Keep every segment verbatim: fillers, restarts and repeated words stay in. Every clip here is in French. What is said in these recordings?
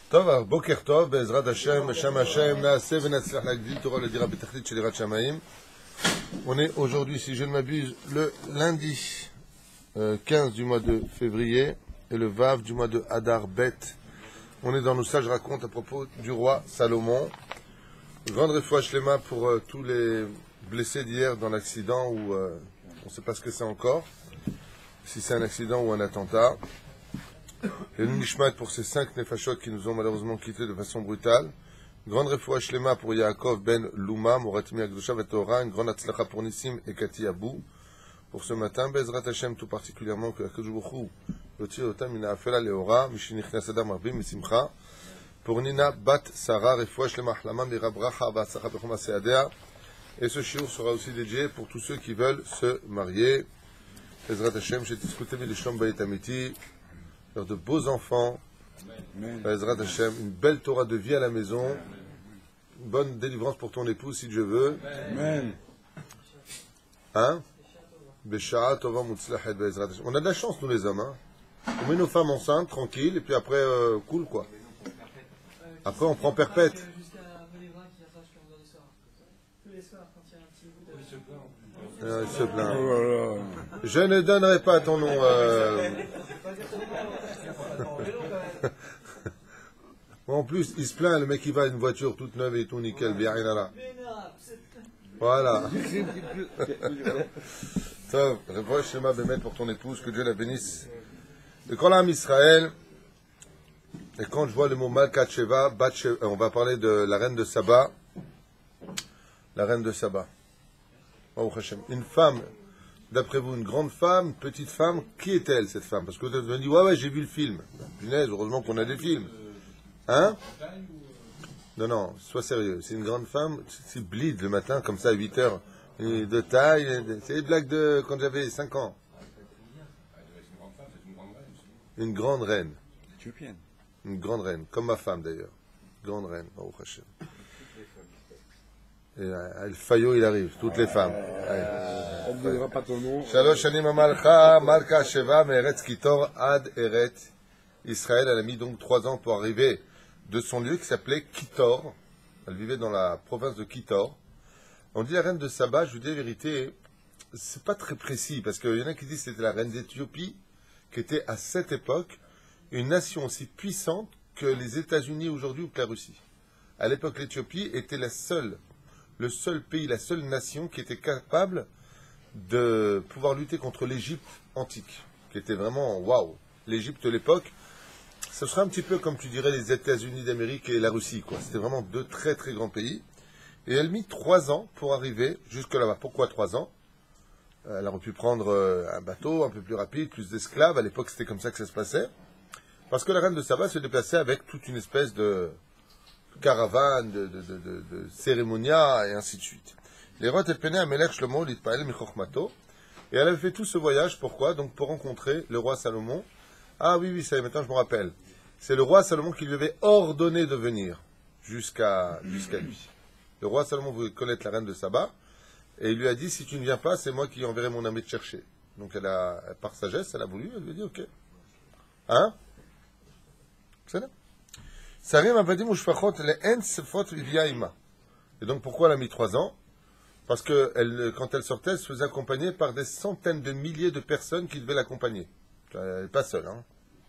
טוב, בוקר טוב, בעזרת השם, בשם השם, נעשה ונצליח להגדיל תורה לדira בתכלית של יראת שמיים. On est aujourd'hui, si je ne m'abuse, le lundi euh, quinze du mois de février et le Vav du mois de Hadar Bet. On est dans nos sages racontes à propos du roi Salomon. Grande réfoua shlema pour euh, tous les blessés d'hier dans l'accident où euh, on ne sait pas ce que c'est encore, si c'est un accident ou un attentat. Et le nishmat pour ces cinq nefashot qui nous ont malheureusement quittés de façon brutale. Grande refoua shlema pour Yaakov ben Luma, Moratimi Akdosha Vetora, une grande atzlacha pour Nissim et Kati Abou. Pour ce matin, Bezrat Hashem tout particulièrement, que Akadosh Baruch Hu yotzi otam min ha'afela le'ora, mishenichnas adam arbim misimcha. Pour Nina bat Sarah, refoua shlema hlama mira bracha v'atzlacha b'chom ha'seadea. Et ce shiur sera aussi dédié pour tous ceux qui veulent se marier. Bezrat Hashem, j'ai discuté avec les Shlom Bayit Amiti. De beaux enfants, Bezrat Hashem, une belle Torah de vie à la maison, une bonne délivrance pour ton épouse si Dieu veut. Amen. Hein? Besha'a tova mutzlahet Bezrat Hashem. On a de la chance nous les hommes, hein? On met nos femmes enceintes, tranquilles, et puis après, euh, cool quoi. Après on prend perpète. Euh, il se plaint. Oh là là. Je ne donnerai pas ton nom. Euh... En plus, il se plaint, le mec il va à une voiture toute neuve et tout nickel, bien rien là. Voilà. Tov, revois Shema Bémet pour ton épouse, que Dieu la bénisse. Le Kolam Israël, et quand je vois le mot Malkat Sheva, Bat Sheva, on va parler de la reine de Saba. La reine de Saba. Une femme, d'après vous, une grande femme, une petite femme, qui est-elle cette femme? Parce que vous avez dit, ouais, ouais, j'ai vu le film. Punaise, heureusement qu'on a des films. Hein? Non, non, sois sérieux. C'est une grande femme, c'est bleed le matin, comme ça, à huit heures, de taille. C'est les blagues de quand j'avais cinq ans. Une grande reine. Une grande reine, comme ma femme d'ailleurs. Grande reine, Baruch Hashem. Et le faillot, il arrive, toutes les femmes. On ne dira pas ton nom. Shalosh shanim amalcha, malka sheva, meretz kitor ad eret. Israël, elle a mis donc trois ans pour arriver de son lieu qui s'appelait Kitor. Elle vivait dans la province de Kitor. On dit la reine de Saba, je vous dis la vérité, c'est pas très précis, parce qu'il y en a qui disent que c'était la reine d'Éthiopie, qui était à cette époque une nation aussi puissante que les États-Unis aujourd'hui ou que la Russie. À l'époque, l'Éthiopie était la seule le seul pays, la seule nation qui était capable de pouvoir lutter contre l'Égypte antique, qui était vraiment waouh. L'Égypte de l'époque, ce serait un petit peu comme tu dirais les États-Unis d'Amérique et la Russie, quoi. C'était vraiment deux très très grands pays. Et elle a mis trois ans pour arriver jusque là-bas. Pourquoi trois ans? Elle aurait pu prendre un bateau un peu plus rapide, plus d'esclaves. À l'époque, c'était comme ça que ça se passait. Parce que la reine de Saba se déplaçait avec toute une espèce de caravane, de, de, de, de, de cérémonia, et ainsi de suite. Les rois Telpené Amelech Shlomo l'itpael michochmato. Et elle avait fait tout ce voyage, pourquoi? Donc pour rencontrer le roi Salomon. Ah oui, oui, ça y est, maintenant je me rappelle. C'est le roi Salomon qui lui avait ordonné de venir jusqu'à jusqu'à lui. Le roi Salomon voulait connaître la reine de Saba, et il lui a dit, si tu ne viens pas, c'est moi qui enverrai mon armée te chercher. Donc elle a, par sagesse, elle a voulu, elle lui a dit, ok. Hein? C'est là. Et donc pourquoi elle a mis trois ans? Parce que elle, quand elle sortait, elle se faisait accompagner par des centaines de milliers de personnes qui devaient l'accompagner. Elle n'est pas seule. Hein.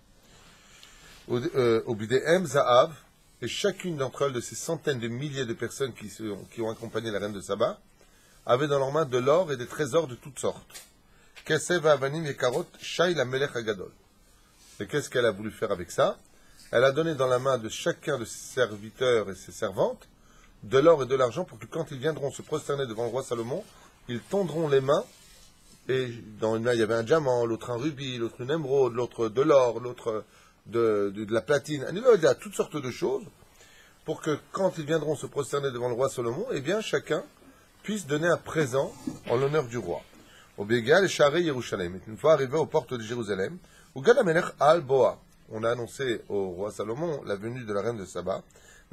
Au Bidéhem Zahav, et chacune d'entre elles, de ces centaines de milliers de personnes qui, se, qui ont accompagné la reine de Saba, avait dans leurs mains de l'or et des trésors de toutes sortes. Kesev Avanim et Karot, Shai la Melech Agadol. Et qu'est-ce qu'elle a voulu faire avec ça? Elle a donné dans la main de chacun de ses serviteurs et ses servantes de l'or et de l'argent pour que quand ils viendront se prosterner devant le roi Salomon, ils tendront les mains, et dans une main il y avait un diamant, l'autre un rubis, l'autre une émeraude, l'autre de l'or, l'autre de, de, de la platine, il y a toutes sortes de choses, pour que quand ils viendront se prosterner devant le roi Salomon, eh bien chacun puisse donner un présent en l'honneur du roi. Au Bégal et Charé Yerushalem, une fois arrivé aux portes de Jérusalem, où Gadamelech al-Boa, on a annoncé au roi Salomon la venue de la reine de Saba. Il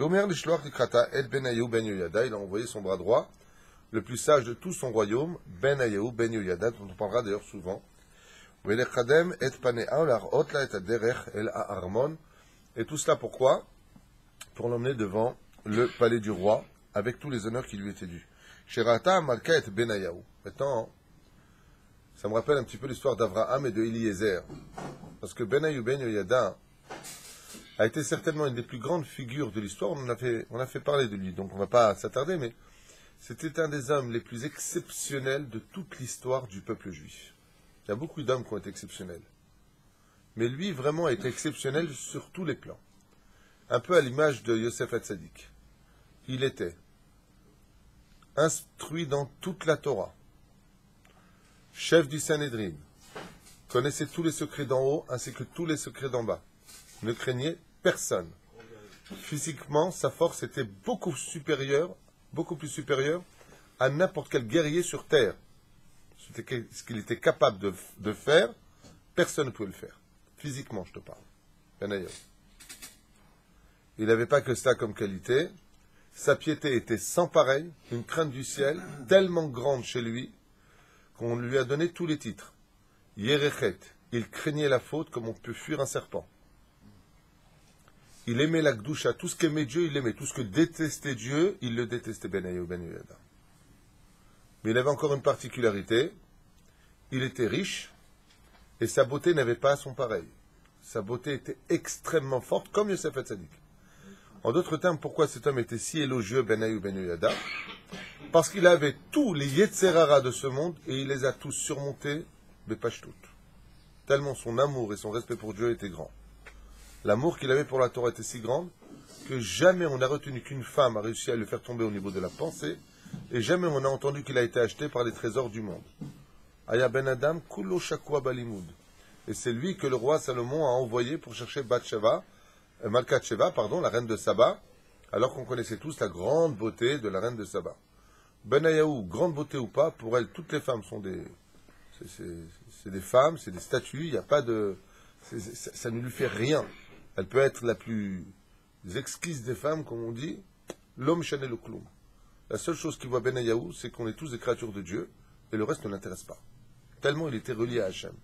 a envoyé son bras droit, le plus sage de tout son royaume, Ben Ayahu, Ben Yoyada, dont on parlera d'ailleurs souvent. Et tout cela pourquoi? pour l'emmener devant le palais du roi, avec tous les honneurs qui lui étaient dus. Sherata Malka et Benayahu. Maintenant, ça me rappelle un petit peu l'histoire d'Abraham et de Eliezer. Parce que Benayahu Ben Yoyada a été certainement une des plus grandes figures de l'histoire. On a fait, on a fait parler de lui, donc on ne va pas s'attarder, mais c'était un des hommes les plus exceptionnels de toute l'histoire du peuple juif. Il y a beaucoup d'hommes qui ont été exceptionnels. Mais lui, vraiment, a été exceptionnel sur tous les plans. Un peu à l'image de Yosef Hatzadik. Il était instruit dans toute la Torah, chef du Sanhédrin, connaissait tous les secrets d'en haut ainsi que tous les secrets d'en bas, ne craignait personne. Physiquement, sa force était beaucoup supérieure, beaucoup plus supérieure à n'importe quel guerrier sur terre. Ce qu'il était capable de, de faire, personne ne pouvait le faire. Physiquement, je te parle. Benayahu. Il n'avait pas que ça comme qualité. Sa piété était sans pareil, une crainte du ciel, tellement grande chez lui, qu'on lui a donné tous les titres. Yerechet, il craignait la faute comme on peut fuir un serpent. Il aimait la Gdusha, tout ce qu'aimait Dieu, il l'aimait. Tout ce que détestait Dieu, il le détestait, Benayahu Ben Yoyada. Mais il avait encore une particularité, il était riche, et sa beauté n'avait pas son pareil. Sa beauté était extrêmement forte, comme Yosef Hatzadik. En d'autres termes, pourquoi cet homme était si élogieux, Benayahu Ben Yoyada? Parce qu'il avait tous les Yetzerara de ce monde, et il les a tous surmontés, Bepashtout. Tellement son amour et son respect pour Dieu étaient grands. L'amour qu'il avait pour la Torah était si grand, que jamais on n'a retenu qu'une femme a réussi à le faire tomber au niveau de la pensée, et jamais on a entendu qu'il a été acheté par les trésors du monde. Aya ben Adam, kulo shakwa balimud. Et c'est lui que le roi Salomon a envoyé pour chercher Bathsheba, euh, Malkat Sheva, pardon, la reine de Saba, alors qu'on connaissait tous la grande beauté de la reine de Saba. Benayahu, grande beauté ou pas, pour elle, toutes les femmes sont des, c'est, c'est, c'est des femmes, c'est des statues, il n'y a pas de, c'est, c'est, ça, ça ne lui fait rien. Elle peut être la plus exquise des femmes, comme on dit, l'homme chanel le cloum. La seule chose qu'il voit Benayahu, c'est qu'on est tous des créatures de Dieu, et le reste ne l'intéresse pas. Tellement il était relié à Hachem.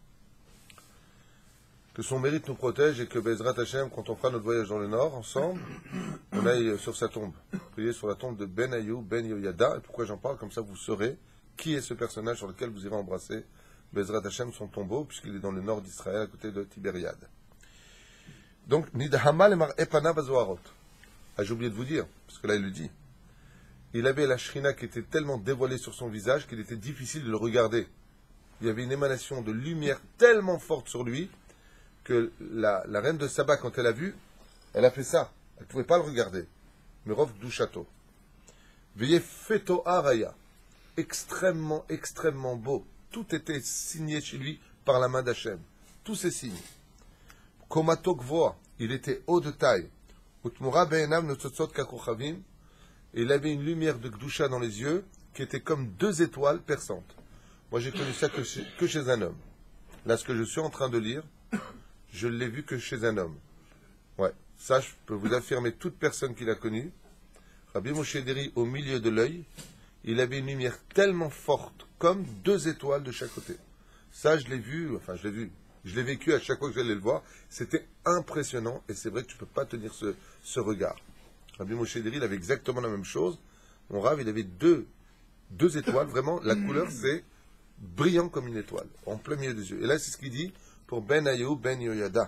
Que son mérite nous protège et que Bezrat Hachem, quand on fera notre voyage dans le Nord, ensemble, on aille sur sa tombe. Priez sur la tombe de Benayahu Ben Yoyada. Et pourquoi j'en parle? Comme ça vous saurez qui est ce personnage sur lequel vous irez embrasser Bezrat Hachem, son tombeau, puisqu'il est dans le nord d'Israël, à côté de Tibériade. Donc, Nidhama le mar epana bazoarot. Ah, j'ai oublié de vous dire, parce que là il le dit. Il avait la shrina qui était tellement dévoilée sur son visage qu'il était difficile de le regarder. Il y avait une émanation de lumière tellement forte sur lui que la, la reine de Saba, quand elle a vu, elle a fait ça. Elle ne pouvait pas le regarder. Merov du château. Veye feto araya. Extrêmement, extrêmement beau. Tout était signé chez lui par la main d'Hachem. Tous ces signes. Komato gvoa. Il était haut de taille. Utmura beenam notzotzot kakochavim. Et il avait une lumière de Gdusha dans les yeux qui était comme deux étoiles perçantes. Moi, j'ai connu ça que chez, que chez un homme. Là, ce que je suis en train de lire, je ne l'ai vu que chez un homme. Ouais, ça, je peux vous affirmer, toute personne qui l'a connu, Rabbi Moshe Deri, au milieu de l'œil, il avait une lumière tellement forte, comme deux étoiles de chaque côté. Ça, je l'ai vu, enfin, je l'ai vu, je l'ai vécu à chaque fois que j'allais le voir. C'était impressionnant, et c'est vrai que tu ne peux pas tenir ce, ce regard. Rabbi Moshe Deri, il avait exactement la même chose. Mon Rav, il avait deux, deux étoiles. Vraiment, la couleur, c'est brillant comme une étoile, en plein milieu des yeux. Et là, c'est ce qu'il dit pour Benayahu Ben Yoyada.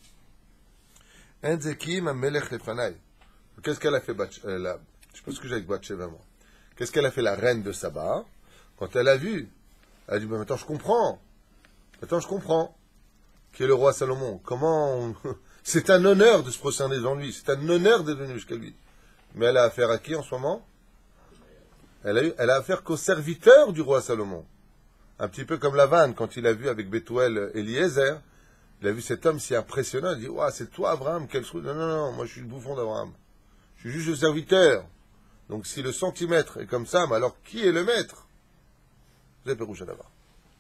Enzekim Melech Lefanai. Qu'est-ce qu'elle a fait, euh, la, je sais pas ce que j'ai avec Bathsheba, moi. Qu'est-ce qu'elle a fait, la reine de Saba? Quand elle a vu, elle a dit, ben, maintenant je comprends. Maintenant je comprends. Qui est le roi Salomon. Comment on... C'est un honneur de se prosterner devant lui. C'est un honneur d'être venu jusqu'à lui. Mais elle a affaire à qui en ce moment? Elle a, eu, elle a affaire qu'au serviteur du roi Salomon. Un petit peu comme Lavan, quand il a vu avec Bethuel Eliezer, il a vu cet homme si impressionnant. Il a dit, ouais, c'est toi Abraham, quel truc. Non, non, non, moi je suis le bouffon d'Abraham. Je suis juste le serviteur. Donc si le centimètre est comme ça, mais alors qui est le maître? Vous avez Pérouche à d'abord.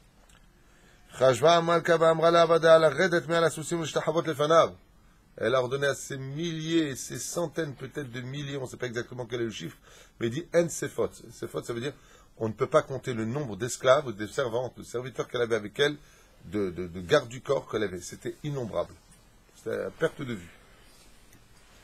Elle a ordonné à ses milliers, ses centaines peut-être de milliers, on ne sait pas exactement quel est le chiffre, mais il dit en sefot. Sefot, ça veut dire on ne peut pas compter le nombre d'esclaves, de servantes, de serviteurs qu'elle avait avec elle, de, de, de gardes du corps qu'elle avait. C'était innombrable. C'était à perte de vue.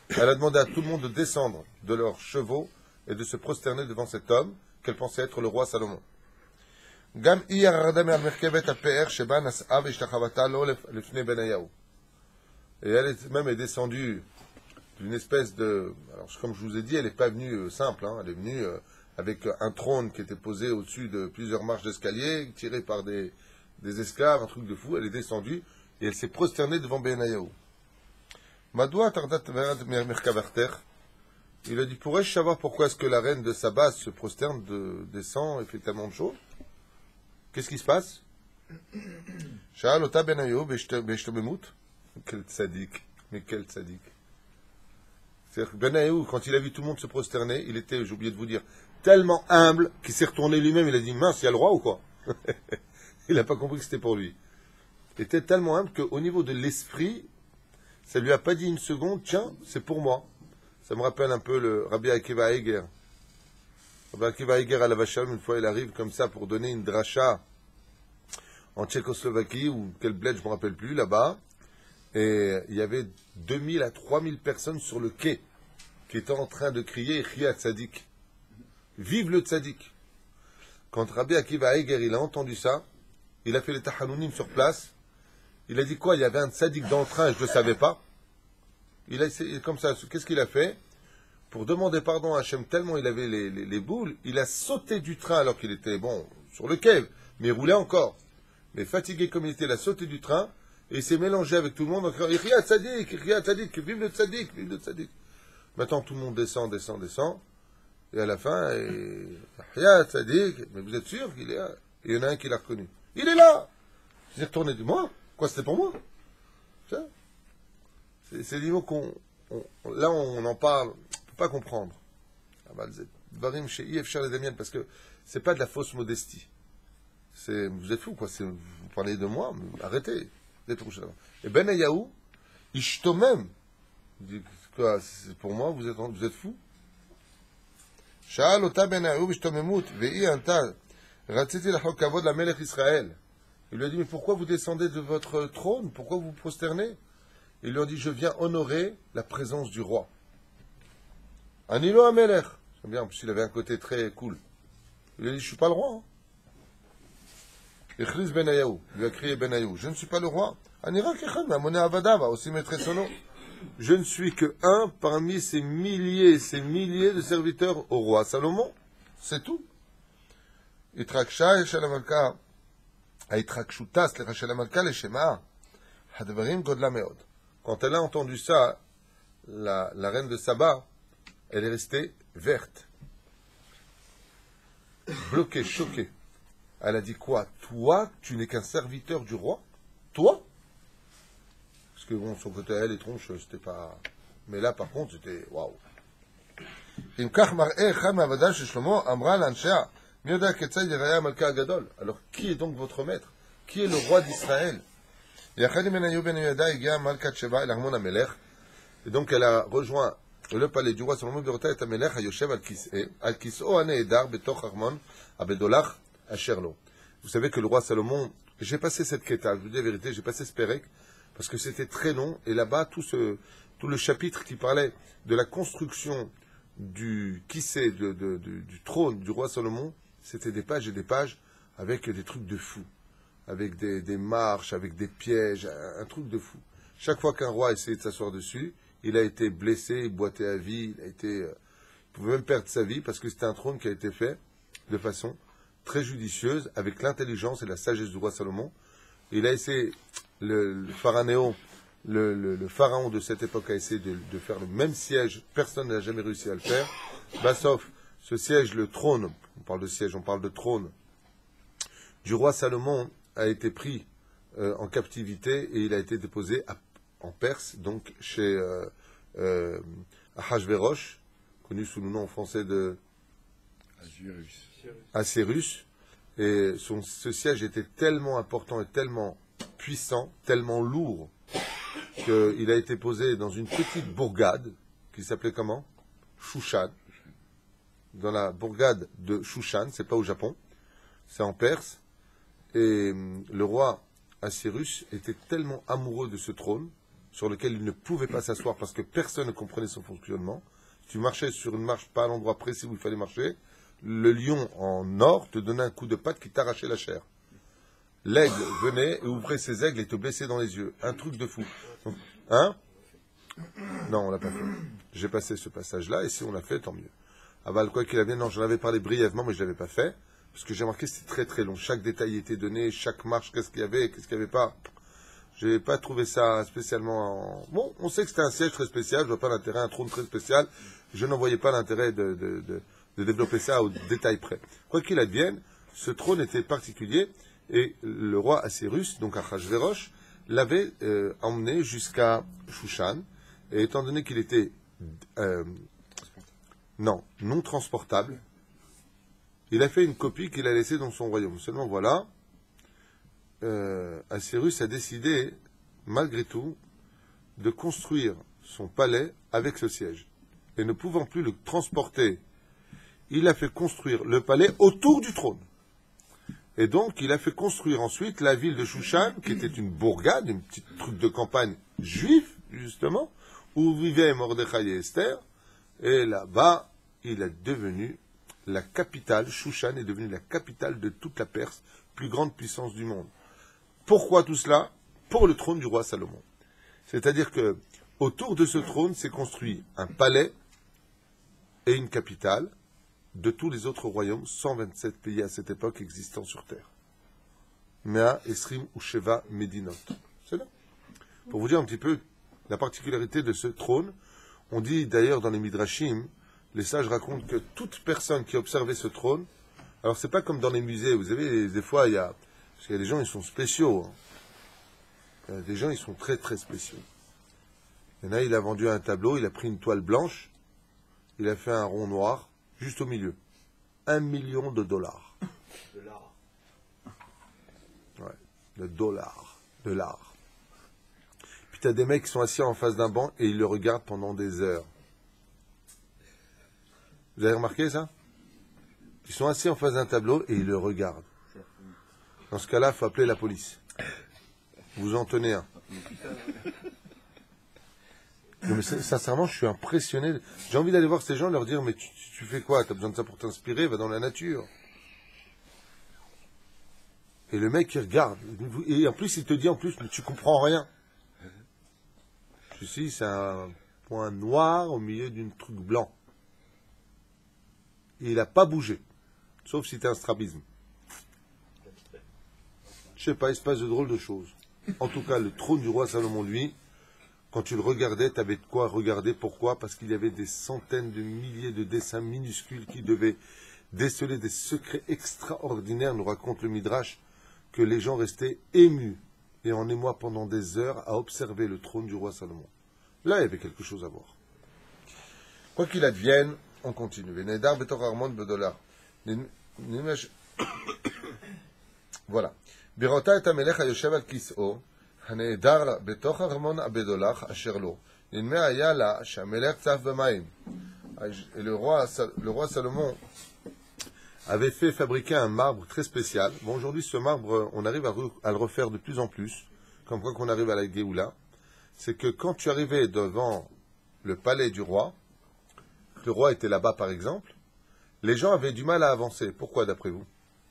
Elle a demandé à tout le monde de descendre de leurs chevaux et de se prosterner devant cet homme qu'elle pensait être le roi Salomon. Gam hi yarada me'al merkevet ha'pe'er sheba nas'a ve'ishtachavatha lo lefnei Benayahu. Et elle est même est descendue d'une espèce de... Alors, comme je vous ai dit, elle n'est pas venue euh, simple, hein, elle est venue euh, avec un trône qui était posé au-dessus de plusieurs marches d'escalier, tiré par des, des esclaves, un truc de fou. Elle est descendue et elle s'est prosternée devant Benayahu. Madoua tardat merkavarter. Il a dit, pourrais-je savoir pourquoi est-ce que la reine de Saba se prosterne, de, descend et fait tellement de choses? Qu'est-ce qui se passe? Sha'al ota Benayahu beshtomemut. Quel tzaddik, mais quel tzaddik. C'est-à-dire que Benayahu, quand il a vu tout le monde se prosterner, il était, j'ai oublié de vous dire, tellement humble qu'il s'est retourné lui-même, il a dit, mince, il y a le roi ou quoi? Il n'a pas compris que c'était pour lui. Il était tellement humble qu'au niveau de l'esprit, ça lui a pas dit une seconde, tiens, c'est pour moi. Ça me rappelle un peu le Rabbi Akiva Eiger. Rabbi Akiva Eiger à la Vachalom, une fois il arrive comme ça pour donner une dracha en Tchécoslovaquie, ou quel bled, je ne me rappelle plus, là-bas. Et il y avait deux mille à trois mille personnes sur le quai qui étaient en train de crier Chia Tzadik. Vive le Tzadik. Quand Rabbi Akiva Eiger, il a entendu ça, il a fait les tahanounim sur place. Il a dit quoi? Il y avait un Tzadik dans le train, je ne le savais pas. Il a essayé comme ça. Qu'est-ce qu'il a fait? Pour demander pardon à Hachem, tellement il avait les, les, les boules, il a sauté du train alors qu'il était, bon, sur le quai, mais il roulait encore. Mais fatigué comme il était, il a sauté du train. Et il s'est mélangé avec tout le monde en criant Ria Tzadik, Ria Tzadik, vive le Tzadik, vive le Tzadik. Maintenant tout le monde descend, descend, descend. Et à la fin, Ria Tzadik, mais vous êtes sûr qu'il est là? Et il y en a un qui l'a reconnu. Il est là! Il s'est retourné du moi. Quoi, c'était pour moi? C'est, c'est le niveau qu'on. On, là, on en parle, on ne peut pas comprendre. Varim chez I F Charles et Damien, parce que c'est pas de la fausse modestie. C'est, vous êtes fous, quoi. C'est, vous parlez de moi, mais arrêtez. Et Benayahu, Ishtomem, il dit, quoi, c'est pour moi, vous êtes, vous êtes fous? Sha'al ota Benayahu b'ishtomemut, ve'i anta, ratziti l'achok kavod la melech Israël. Il lui a dit, mais pourquoi vous descendez de votre trône? Pourquoi vous vous prosternez? Il lui a dit, je viens honorer la présence du roi. Anilo Amelech. J'aime bien, en plus il avait un côté très cool. Il lui a dit, je ne suis pas le roi. Hein. Echriz Benayahu, lui a crié Benayahu, je ne suis pas le roi. Je ne suis que un parmi ces milliers et ces milliers de serviteurs au roi Salomon. C'est tout. Quand elle a entendu ça, la, la reine de Saba, elle est restée verte, bloquée, choquée. Elle a dit quoi? Toi, tu n'es qu'un serviteur du roi? Toi? Parce que bon, son côté, elle, les tronches, c'était pas... Mais là, par contre, c'était... Waouh! Alors, qui est donc votre maître? Qui est le roi d'Israël? Et donc, elle a rejoint le palais du roi Salomon. Vous savez que le roi Salomon, j'ai passé cette quête, je vous dis la vérité, j'ai passé ce pérec, parce que c'était très long, et là-bas, tout, ce, tout le chapitre qui parlait de la construction du kissé, de, de, de, du trône du roi Salomon, c'était des pages et des pages avec des trucs de fou, avec des, des marches, avec des pièges, un, un truc de fou. Chaque fois qu'un roi essayait de s'asseoir dessus, il a été blessé, boité à vie, il a été, euh, il pouvait même perdre sa vie, parce que c'était un trône qui a été fait de façon très judicieuse, avec l'intelligence et la sagesse du roi Salomon. Il a essayé, le, le pharaon, le, le, le pharaon de cette époque a essayé de, de faire le même siège, personne n'a jamais réussi à le faire. Bah, sauf ce siège, le trône, on parle de siège, on parle de trône, du roi Salomon a été pris euh, en captivité et il a été déposé à, en Perse, donc chez euh, euh, Ahashverosh, connu sous le nom français de Assuérus. Assyrus, et son, ce siège était tellement important et tellement puissant, tellement lourd, qu'il a été posé dans une petite bourgade, qui s'appelait comment? Shushan. Dans la bourgade de Shushan, c'est pas au Japon, c'est en Perse, et le roi Assyrus était tellement amoureux de ce trône, sur lequel il ne pouvait pas s'asseoir parce que personne ne comprenait son fonctionnement. Si tu marchais sur une marche pas à l'endroit précis où il fallait marcher, le lion en or te donnait un coup de patte qui t'arrachait la chair. L'aigle venait et ouvrait ses aigles et te blessait dans les yeux. Un truc de fou. Hein? Non, on l'a pas fait. J'ai passé ce passage-là et si on l'a fait, tant mieux. Aval, quoi qu'il advienne, non, j'en avais parlé brièvement, mais je ne l'avais pas fait. Parce que j'ai remarqué que c'était très très long. Chaque détail était donné, chaque marche, qu'est-ce qu'il y avait, qu'est-ce qu'il n'y avait pas. Je n'ai pas trouvé ça spécialement... En... Bon, on sait que c'était un siège très spécial, je ne vois pas l'intérêt, un trône très spécial. Je n'en voyais pas l'intérêt de, de, de, de développer ça au détail près. Quoi qu'il advienne, ce trône était particulier et le roi Assyrus, donc Achashverosh, l'avait euh, emmené jusqu'à Shushan. Et étant donné qu'il était euh, non, non transportable, il a fait une copie qu'il a laissée dans son royaume. Seulement voilà, euh, Assyrus a décidé, malgré tout, de construire son palais avec ce siège. Et ne pouvant plus le transporter, il a fait construire le palais autour du trône. Et donc, il a fait construire ensuite la ville de Shushan, qui était une bourgade, une petite truc de campagne juif, justement, où vivaient Mordechai et Esther. Et là-bas, il est devenu la capitale, Shushan est devenue la capitale de toute la Perse, plus grande puissance du monde. Pourquoi tout cela? Pour le trône du roi Salomon. C'est-à-dire que autour de ce trône s'est construit un palais et une capitale de tous les autres royaumes, cent vingt-sept pays à cette époque existant sur Terre. Mea, Esrim, Usheva, Medinot. C'est là. Pour vous dire un petit peu la particularité de ce trône, on dit d'ailleurs dans les Midrashim, les sages racontent que toute personne qui observait ce trône, alors c'est pas comme dans les musées, vous savez, des fois il y a, parce qu'il y a des gens, ils sont spéciaux, hein. Il y a des gens, ils sont très très spéciaux. Il y en a, il a vendu un tableau, il a pris une toile blanche, il a fait un rond noir, juste au milieu. Un million de dollars. De l'art. Ouais, de dollars. De l'art. Puis tu as des mecs qui sont assis en face d'un banc et ils le regardent pendant des heures. Vous avez remarqué ça? Ils sont assis en face d'un tableau et ils le regardent. Dans ce cas-là, il faut appeler la police. Vous en tenez un. Non, mais sincèrement, je suis impressionné. J'ai envie d'aller voir ces gens et leur dire, mais tu, tu fais quoi? Tu as besoin de ça pour t'inspirer? Va dans la nature. Et le mec, il regarde. Et en plus, il te dit, en plus, mais tu comprends rien. Ceci, c'est un point noir au milieu d'un truc blanc. Et il n'a pas bougé. Sauf si tu es un strabisme. Je sais pas, il se passe de drôles de choses. En tout cas, le trône du roi Salomon, lui, quand tu le regardais, tu avais de quoi regarder. Pourquoi? Parce qu'il y avait des centaines de milliers de dessins minuscules qui devaient déceler des secrets extraordinaires, nous raconte le Midrash, que les gens restaient émus et en émoi pendant des heures à observer le trône du roi Salomon. Là, il y avait quelque chose à voir. Quoi qu'il advienne, on continue. Voilà. Birota et Amelech hayoshev al kis'o. הנהדר בתוך ארמון הבדולח אשר לו. נדמה היה לה שהמלך צף במים. Le roi, le roi Salomon avait fait fabriquer un marbre très spécial. Bon, aujourd'hui, ce marbre, on arrive à, re, à le refaire de plus en plus, comme quoi qu'on arrive à la Géoula. C'est que quand tu arrivais devant le palais du roi, le roi était là-bas par exemple, les gens avaient du mal à avancer. Pourquoi d'après vous?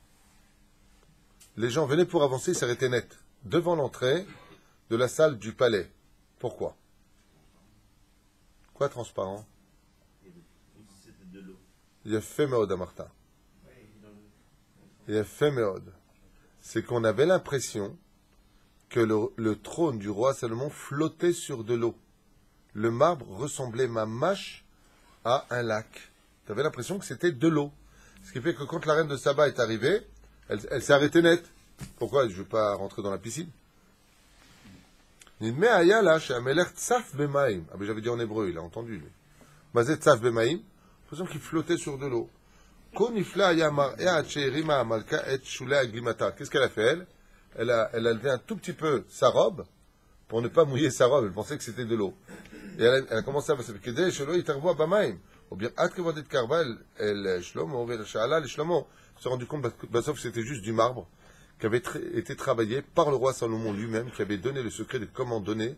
Les gens venaient pour avancer, ils s'arrêtaient net. Devant l'entrée de la salle du palais. Pourquoi? Quoi transparent? Il y a fait méode à Martin. Il y a fait méode. C'est qu'on avait l'impression que le, le trône du roi Salomon flottait sur de l'eau. Le marbre ressemblait mamache à un lac. Tu avais l'impression que c'était de l'eau. Ce qui fait que quand la reine de Saba est arrivée, elle, elle s'est arrêtée net. Pourquoi? Je ne veux pas rentrer dans la piscine. Ah ben j'avais dit en hébreu, il a entendu lui. Mazet tzaf bemaim, l'impression qu'il flottait sur de l'eau. Qu'est-ce qu'elle a fait elle? Elle a, elle a levé un tout petit peu sa robe pour ne pas mouiller sa robe. Elle pensait que c'était de l'eau. Et elle a, elle a commencé à passer. Kedei shelo yitarvu bamaim. Ou bien at kevodet karva el Shlomo el Shala el Shlomo. On s'est rendu compte que c'était juste du marbre qui avait tra- été travaillé par le roi Salomon lui-même, qui avait donné le secret de comment donner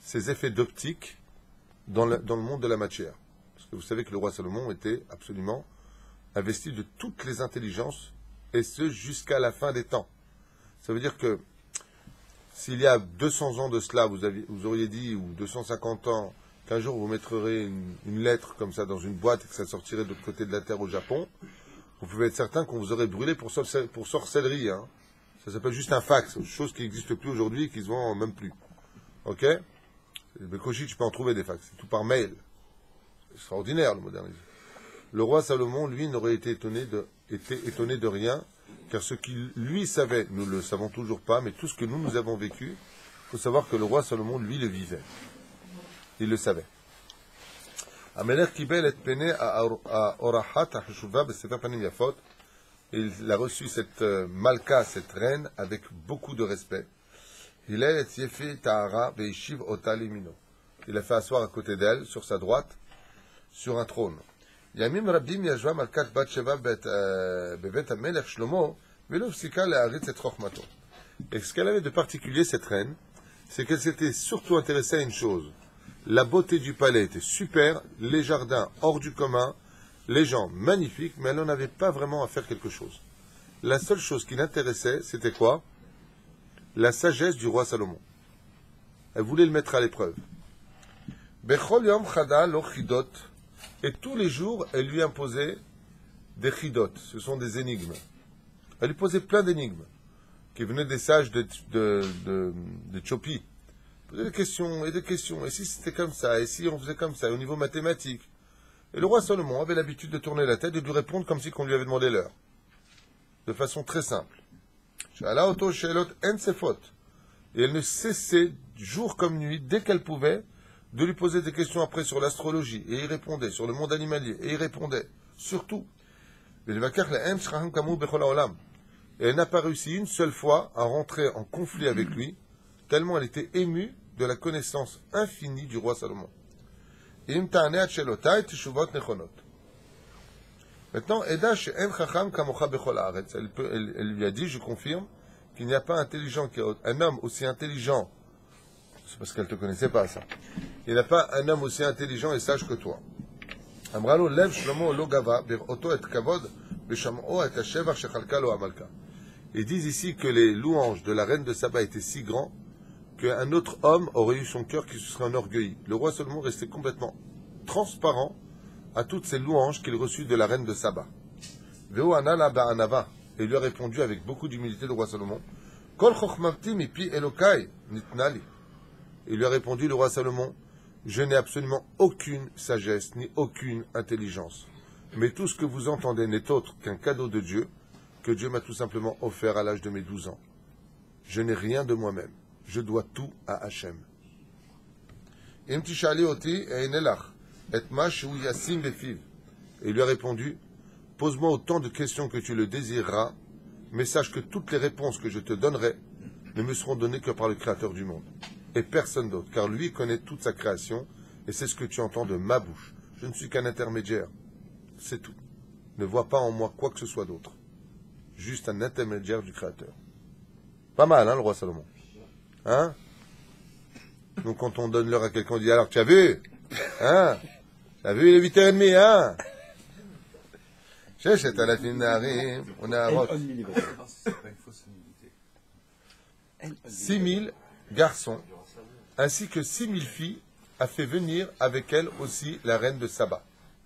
ces effets d'optique dans le, dans le monde de la matière. Parce que vous savez que le roi Salomon était absolument investi de toutes les intelligences, et ce jusqu'à la fin des temps. Ça veut dire que s'il y a deux cents ans de cela, vous, aviez, vous auriez dit, ou deux cent cinquante ans, qu'un jour vous mettrez une, une lettre comme ça dans une boîte et que ça sortirait de l'autre côté de la terre au Japon, vous pouvez être certain qu'on vous aurait brûlé pour, sorcel, pour sorcellerie. Hein. Ça s'appelle juste un fax, chose qui n'existe plus aujourd'hui et qui se vend même plus. Ok? Mais Kochi, tu peux en trouver des fax, c'est tout par mail. C'est extraordinaire le modernisme. Le roi Salomon, lui, n'aurait été étonné de, été étonné de rien, car ce qu'il lui savait, nous ne le savons toujours pas, mais tout ce que nous, nous avons vécu, il faut savoir que le roi Salomon, lui, le vivait. Il le savait. Amelech Kibel et Pene à Orahat à Heshuva Besefer Panim Yafot. Il a reçu cette euh, Malka, cette reine, avec beaucoup de respect. Il a fait Tahara Beishiv Ota Limino. Il a fait asseoir à côté d'elle, sur sa droite, sur un trône. Yamim Rabim Yashva Malkat Bat Sheva Bevet Amelech Shlomo Velo Fsika Leharitz et Chochmato. Et ce qu'elle avait de particulier, cette reine, c'est qu'elle s'était surtout intéressée à une chose. La beauté du palais était super, les jardins hors du commun, les gens magnifiques, mais elle n'en avait pas vraiment à faire quelque chose. La seule chose qui l'intéressait, c'était quoi? La sagesse du roi Salomon. Elle voulait le mettre à l'épreuve. Bechol yom chada lo chidot. Et tous les jours, elle lui imposait des chidot. Ce sont des énigmes. Elle lui posait plein d'énigmes, qui venaient des sages de, de, de, de Chopi. Posait des questions et des questions. Et si c'était comme ça? Et si on faisait comme ça? Au niveau mathématique. Et le roi Salomon avait l'habitude de tourner la tête et de lui répondre comme si on lui avait demandé l'heure. De façon très simple. Et elle ne cessait, jour comme nuit, dès qu'elle pouvait, de lui poser des questions après sur l'astrologie. Et il répondait. Sur le monde animalier. Et il répondait. Surtout. Et elle n'a pas réussi une seule fois à rentrer en conflit avec lui, tellement elle était émue de la connaissance infinie du roi Salomon. Maintenant, Eda she'en chacham kamocha bechol haaretz. Elle lui a dit, je confirme, qu'il n'y a pas intelligent, un homme aussi intelligent, c'est parce qu'elle ne te connaissait pas ça, il n'y a pas un homme aussi intelligent et sage que toi. Amralo lev shlomo lo gava ber'oto et kavod besham'o et hashevach shechalka lo amalka. Ils disent ici que les louanges de la reine de Saba étaient si grands qu'un autre homme aurait eu son cœur qui se serait enorgueilli. Le roi Salomon restait complètement transparent à toutes ces louanges qu'il reçut de la reine de Saba. Veo anala ba'anava. Et il lui a répondu avec beaucoup d'humilité, le roi Salomon. Kol chochmavti mipi elokai nitnali. Il lui a répondu, le roi Salomon, je n'ai absolument aucune sagesse ni aucune intelligence. Mais tout ce que vous entendez n'est autre qu'un cadeau de Dieu que Dieu m'a tout simplement offert à l'âge de mes douze ans. Je n'ai rien de moi-même. Je dois tout à Hachem. Et il lui a répondu, pose-moi autant de questions que tu le désireras, mais sache que toutes les réponses que je te donnerai ne me seront données que par le Créateur du monde, et personne d'autre, car lui connaît toute sa création, et c'est ce que tu entends de ma bouche. Je ne suis qu'un intermédiaire, c'est tout. Ne vois pas en moi quoi que ce soit d'autre. Juste un intermédiaire du Créateur. Pas mal, hein, le roi Salomon. Hein? Donc quand on donne l'heure à quelqu'un, on dit, alors tu as vu? Hein? Tu as vu, il est huit heures trente, hein? ששת אלפים נערים ונערות. Six mille garçons, ainsi que six mille filles, a fait venir avec elle aussi la reine de Saba.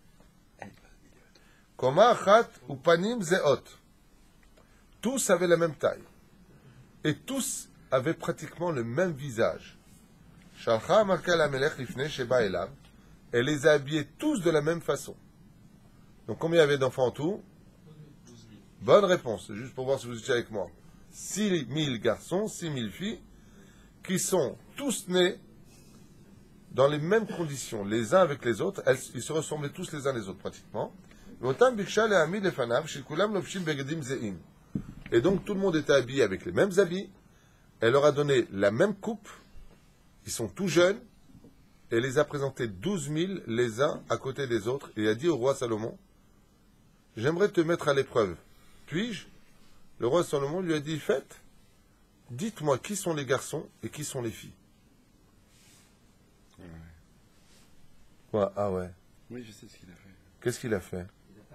Koma achat upanim zeot. Tous avaient la même taille. Et tous avaient pratiquement le même visage. Shalcha Malka Lamelech lifnei sheba elav. Elle les a habillés tous de la même façon. Donc combien il y avait d'enfants en tout? Bonne réponse, juste pour voir si vous étiez avec moi. six mille garçons, six mille filles, qui sont tous nés dans les mêmes conditions, les uns avec les autres. Elles, ils se ressemblaient tous les uns les autres pratiquement. Et donc tout le monde était habillé avec les mêmes habits. Elle leur a donné la même coupe. Ils sont tout jeunes. Et les a présentés douze mille les uns à côté des autres. Et il a dit au roi Salomon, j'aimerais te mettre à l'épreuve. Puis-je? Le roi Salomon lui a dit, faites, dites-moi qui sont les garçons et qui sont les filles. Quoi? Ah ouais. Oui, je sais ce qu'il a fait. Qu'est-ce qu'il a fait?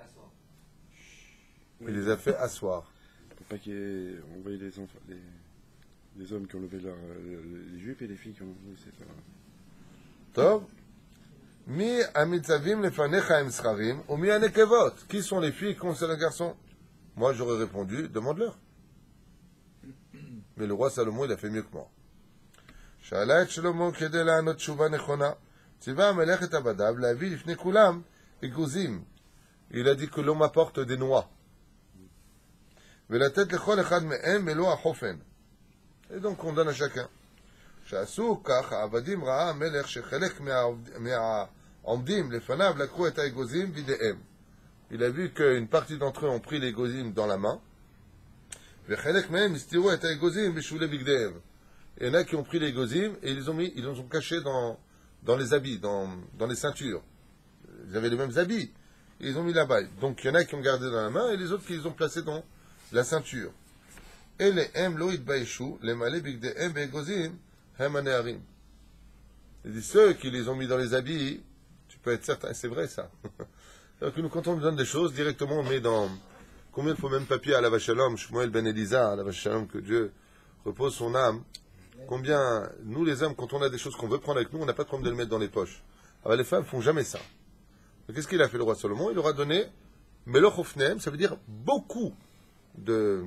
Il les a fait asseoir. Pour pas qu'il y ait... On voyait les, enfants, les... les hommes qui ont levé leur... les jupes et les filles qui ont levé cette... Tov. Mi amitzavim lefanecha em scharim, ou mi anekevot. Qui sont les filles et qui sont les garçons? Moi, j'aurais répondu, demande-leur. Mais le roi Salomon, il a fait mieux que moi. שאלה את שלמה כדי לענות תשובה נכונה. ציווה המלך את עבדיו להביא לפני כולם אגוזים. Il a dit que l'on m'apporte des noix. ולתת לכל אחד מהם מלוא החופן. Et donc on donne à chacun. שעשו כך, העבדים ראה המלך שחלק מהעומדים לפניו לקחו את האגוזים בידיהם. Il a vu qu'une partie d'entre eux ont pris les gozim dans la main. וחלק מהם הסתירו את האגוזים בשולי בגדיהם. Il y en a qui ont pris les gozim et ils les ont mis, ils les ont cachés dans, dans les habits, dans, dans les ceintures. Ils avaient les mêmes habits. Ils les ont mis là-bas. Donc il y en a qui ont gardé dans la main et les autres qui les ont placés dans la ceinture. Et les em lo itbaishu, les malé bigdehem begozim, hem aneharim. Il dit ceux qui les ont mis dans les habits, tu peux être certain, c'est vrai ça. Alors que nous, quand on nous donne des choses, directement on met dans. Combien il faut même papier à la Vachalom, Shmuel ben Elisa, à la Vachalom, que Dieu repose son âme. Combien, nous les hommes, quand on a des choses qu'on veut prendre avec nous, on n'a pas de problème de les mettre dans les poches. Alors les femmes font jamais ça. Mais qu'est-ce qu'il a fait le roi Salomon? Il leur a donné Meloch Ofnem, ça veut dire beaucoup de,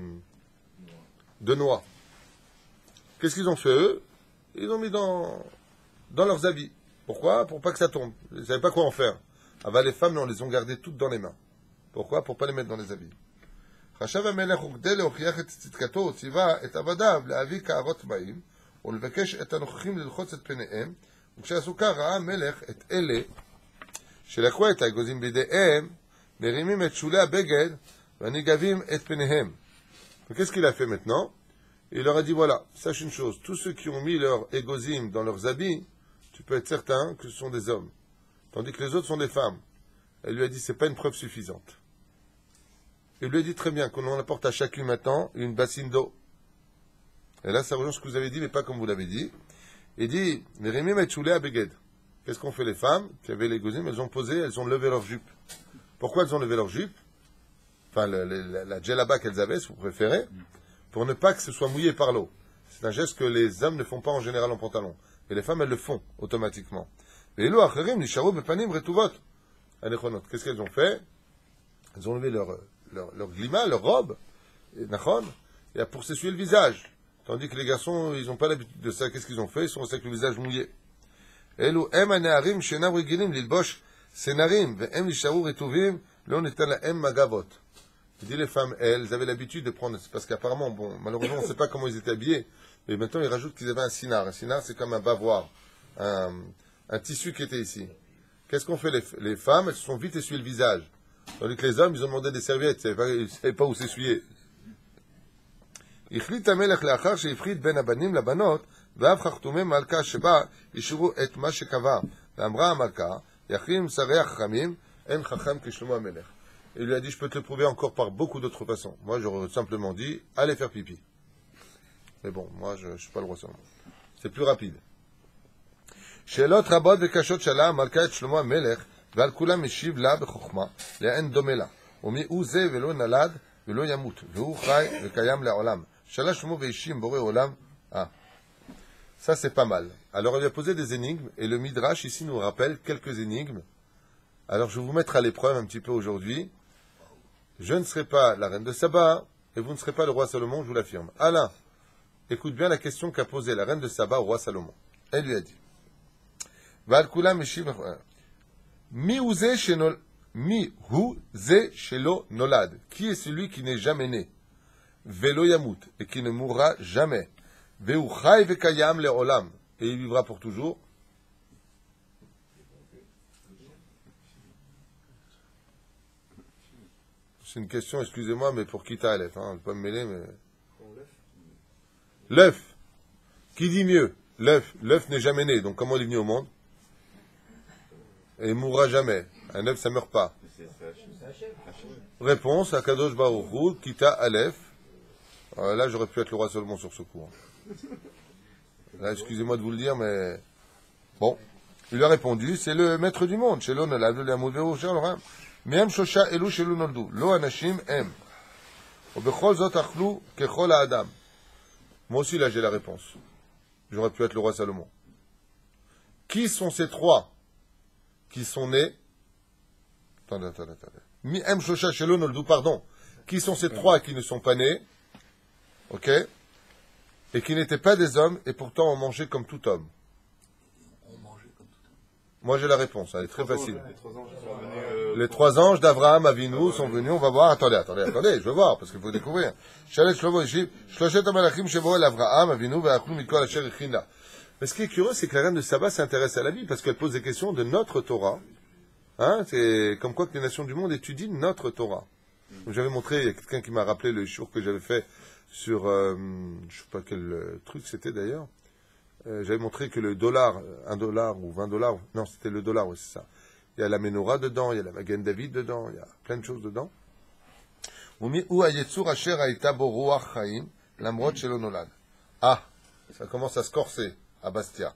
de noix. Qu'est-ce qu'ils ont fait eux? Ils ont mis dans, dans leurs habits. Pourquoi? Pour pas que ça tombe. Ils ne savaient pas quoi en faire. Alors les femmes, on les ont gardées toutes dans les mains. Pourquoi? Pour pas les mettre dans les habits. חשב המלך וכדי להוכיח את צדקתו ציווה את עבדיו להביא קערות מים ולבקש את הנוכחים ללחוץ את פניהם, וכשעשו כך ראה המלך את אלה שלקחו את האגוזים בידיהם מרימים את שולי הבגד והניגבים את פניהם. Qu'est-ce qu'il a fait maintenant? Il leur a dit voilà, sache une chose, tous ceux qui ont mis leurs égozim dans leurs habits, tu peux être certain que ce sont des hommes, tandis que les autres sont des femmes. Elle lui a dit c'est pas une preuve suffisante. Il lui a dit très bien qu'on en apporte à chacune maintenant une bassine d'eau. Et là, ça rejoint ce que vous avez dit, mais pas comme vous l'avez dit. Il dit, Mérimim et Tchoulé à Beged. Qu'est-ce qu'ont fait les femmes qui avaient les gozim? Elles ont posé, elles ont levé leur jupe. Pourquoi elles ont levé leur jupe? Enfin, le, le, la, la djellaba qu'elles avaient, si vous préférez, pour ne pas que ce soit mouillé par l'eau. C'est un geste que les hommes ne font pas en général en pantalon. Et les femmes, elles le font automatiquement. Et l'eau acherim, nisharu bepanim retuvot. Qu'est-ce qu'elles ont fait? Elles ont levé leur, leur, leur glima, leur robe, et, et pour s'essuyer le visage. Tandis que les garçons, ils n'ont pas l'habitude de ça. Qu'est-ce qu'ils ont fait? Ils sont restés avec le visage mouillé. Elou em aneharim shenam regilim lilbosh senarim ve'em lisharu retuvim lo netan lahem magavot. Il dit les femmes, elles avaient l'habitude de prendre, parce qu'apparemment, bon, malheureusement, on ne sait pas comment ils étaient habillés, mais maintenant ils rajoutent qu'ils avaient un sinar. Un sinar, c'est comme un bavoir, un, un tissu qui était ici. Qu'est-ce qu'ont fait les, les femmes? Elles se sont vite essuyées le visage. Tandis que les hommes, ils ont demandé des serviettes, ils ne savaient pas où s'essuyer. החליט המלך לאחר שהפריד בין הבנים לבנות, ואף חכתומי מלכה שבה אישרו את מה שקבע. ואמרה המלכה, יחרים שרי החכמים, אין חכם כשלמה המלך. Il lui a dit, je peux te le prouver encore par beaucoup d'autres façons. Moi, j'aurais simplement dit, allez faire pipi. Mais bon, moi, je ne suis pas le roi Salomon. C'est plus rapide. שאלות רבות וקשות שאלה המלכה את שלמה המלך, ועל כולם משיב לה בחוכמה, לאין דומה לה. ומי הוא זה ולא נולד ולא ימות, והוא חי וקיים לעולם. שאלה שלמה וישים בורא עולם. Ah, ça c'est pas mal. Alors, il lui a posé des énigmes, et le Midrash ici nous rappelle quelques énigmes. Alors, je vais vous mettre à l'épreuve un petit peu aujourd'hui. Je ne serai pas la reine de Saba, et vous ne serez pas le roi Salomon, je vous l'affirme. Alain, écoute bien la question qu'a posée la reine de Saba au roi Salomon. Elle lui a dit, Mi hu ze shelo nolad. Qui est celui qui n'est jamais né? Velo yamut, et qui ne mourra jamais. Vehu chai vekayam leolam, et il vivra pour toujours. C'est une question, excusez-moi, mais pour qui t'as l'œuf, hein, je ne vais pas me mêler, mais... L'œuf. Qui dit mieux? L'œuf. L'œuf n'est jamais né, donc comment il est venu au monde? Et il mourra jamais. Un œuf, ça ne meurt pas. Réponse à Kadosh Baruch Hu, Kita Aleph. Euh, là, j'aurais pu être le roi Salomon sur ce coup. Là, excusez-moi de vous le dire, mais... Bon. Il lui a répondu, c'est le maître du monde. Chez l'on, la Me'em shosha elu shelu noldu. Lo anashim em. Ubechol zot achlu kechol ha'adam. Moi aussi, là, j'ai la réponse. J'aurais pu être le roi Salomon. Qui sont ces trois qui sont nés? Attendez, attendez, attendez. Me'em shosha shelu noldu, pardon. Qui sont ces trois qui ne sont pas nés? Ok? Et qui n'étaient pas des hommes, et pourtant ont mangé comme tout homme. Moi, j'ai la réponse, elle est très facile. Les trois anges sont venus. Euh, Les trois anges d'Abraham Avinu sont venus, on va voir. Attendez, attendez, attendez, je veux voir, parce qu'il faut découvrir. Mais ce qui est curieux, c'est que la reine de Saba s'intéresse à la vie, parce qu'elle pose des questions de notre Torah. Hein, c'est comme quoi que les nations du monde étudient notre Torah. J'avais montré, il y a quelqu'un qui m'a rappelé le jour que j'avais fait sur, euh, je sais pas quel euh, truc c'était d'ailleurs. Euh, j'avais montré que le dollar, un dollar ou vingt dollars, non, c'était le dollar, oui, c'est ça. Il y a la menorah dedans, il y a la Magen David dedans, il y a plein de choses dedans. Ah, ça commence à se corser à Bastia.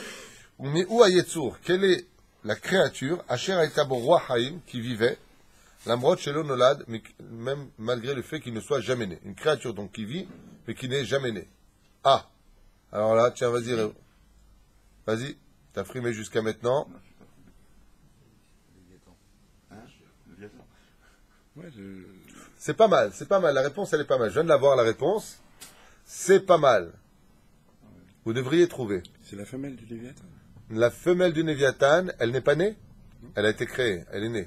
Quelle est la créature, Asher Haïta Bo Roi Haïm, qui vivait, Lamrot Shelo Nolad, mais même malgré le fait qu'il ne soit jamais né. Une créature donc qui vit, mais qui n'est jamais née. Ah, alors là, tiens, vas-y, Réo. Vas-y, t'as frimé jusqu'à maintenant. C'est pas mal, c'est pas mal. La réponse, elle est pas mal. Je viens de l'avoir, la réponse. C'est pas mal. Vous devriez trouver. C'est la femelle du Léviathan. La femelle du Léviathan, elle n'est pas née? Elle a été créée, elle est née.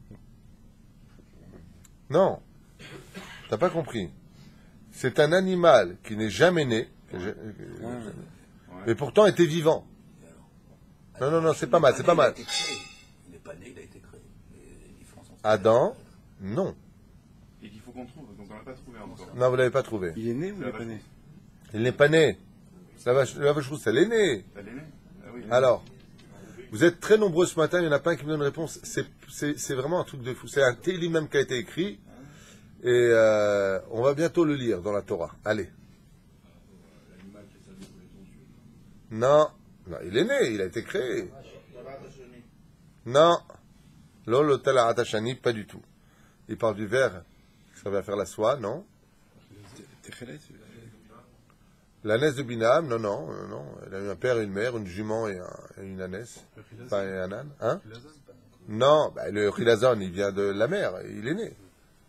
Non, t'as pas compris. C'est un animal qui n'est jamais né, mais pourtant était vivant. Non, non, non, c'est pas mal, c'est pas mal. Il n'est pas né, il a été créé. Les différences sont- Adam, non. Et qu'il faut qu'on trouve, donc on l'a pas trouvé encore. Non, vous l'avez pas trouvé. Il est né ou il n'est pas né? Il n'est pas né. La vache, la vache rousse, elle est née. Elle est née. Ah oui. Alors, vous êtes très nombreux ce matin, il n'y en a pas un qui me donne une réponse. C'est, c'est, c'est vraiment un truc de fou. C'est un télim même qui a été écrit. Et euh, on va bientôt le lire dans la Torah. Allez. Non. Non, il est né, il a été créé. Non. Lolo tala atashani, pas du tout. Il parle du verre qui servait à faire la soie, non. L'ânesse de Binam, non, non, non, non. Elle a eu un père et une mère, une jument et, un, et une ânesse. Pas un âne, hein. Non, bah, le Chilazon, il vient de la mer, il est né.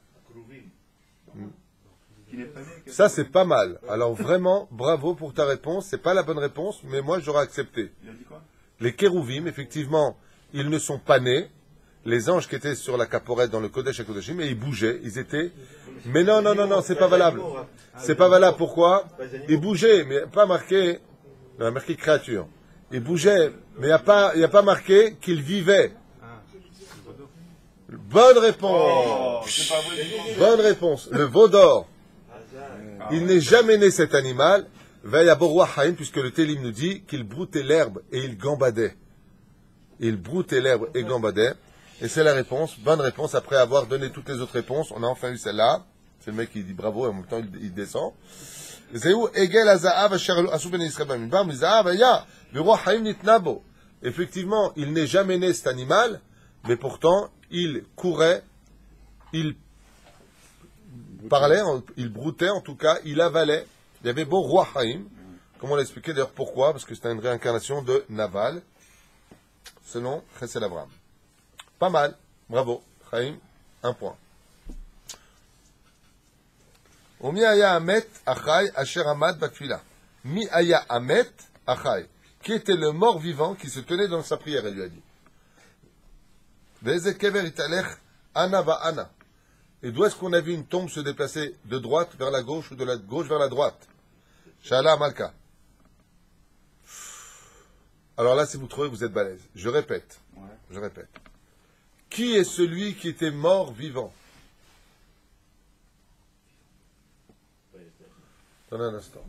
Ça, c'est pas mal. Alors vraiment, bravo pour ta réponse. C'est pas la bonne réponse, mais moi, j'aurais accepté. Il a dit quoi? Les kérouvim, effectivement, ils ne sont pas nés. Les anges qui étaient sur la caporette dans le Kodesh et Kodeshim, et ils bougeaient, ils étaient... Mais non, non, non, non, c'est pas valable. C'est pas valable, pourquoi? Ils bougeaient, mais pas marqué... Il y a marqué créature. Ils bougeaient, mais il n'y a pas, il n'y a pas marqué qu'ils vivaient. Bonne réponse. Bonne réponse. Le veau d'or. Il n'est jamais né cet animal, veille à Borwa Haïm, puisque le Télim nous dit qu'il broutait l'herbe et il gambadait. Il broutait l'herbe et gambadait. Et c'est la réponse, bonne réponse, après avoir donné toutes les autres réponses. On a enfin eu celle-là. C'est le mec qui dit bravo et en même temps il, il descend. Effectivement, il n'est jamais né cet animal, mais pourtant, il courait, il parlait, il broutait en tout cas, il avalait. Il y avait beau roi Haïm. Comment l'expliquer d'ailleurs pourquoi? Parce que c'était une réincarnation de Naval, selon Chesed Abraham. Pas mal, bravo. Haïm, un point. Mi aya amet achai asher amad bakfila. Mi aya amet achai. Qui était le mort vivant qui se tenait dans sa prière, elle lui a dit. Veze kever italech ana va ana. Et d'où est-ce qu'on a vu une tombe se déplacer de droite vers la gauche ou de la gauche vers la droite? Shala Malka. Alors là, si vous trouvez, vous êtes balèze. Je répète. Ouais. Je répète. Qui est celui qui était mort vivant? Attendez un instant.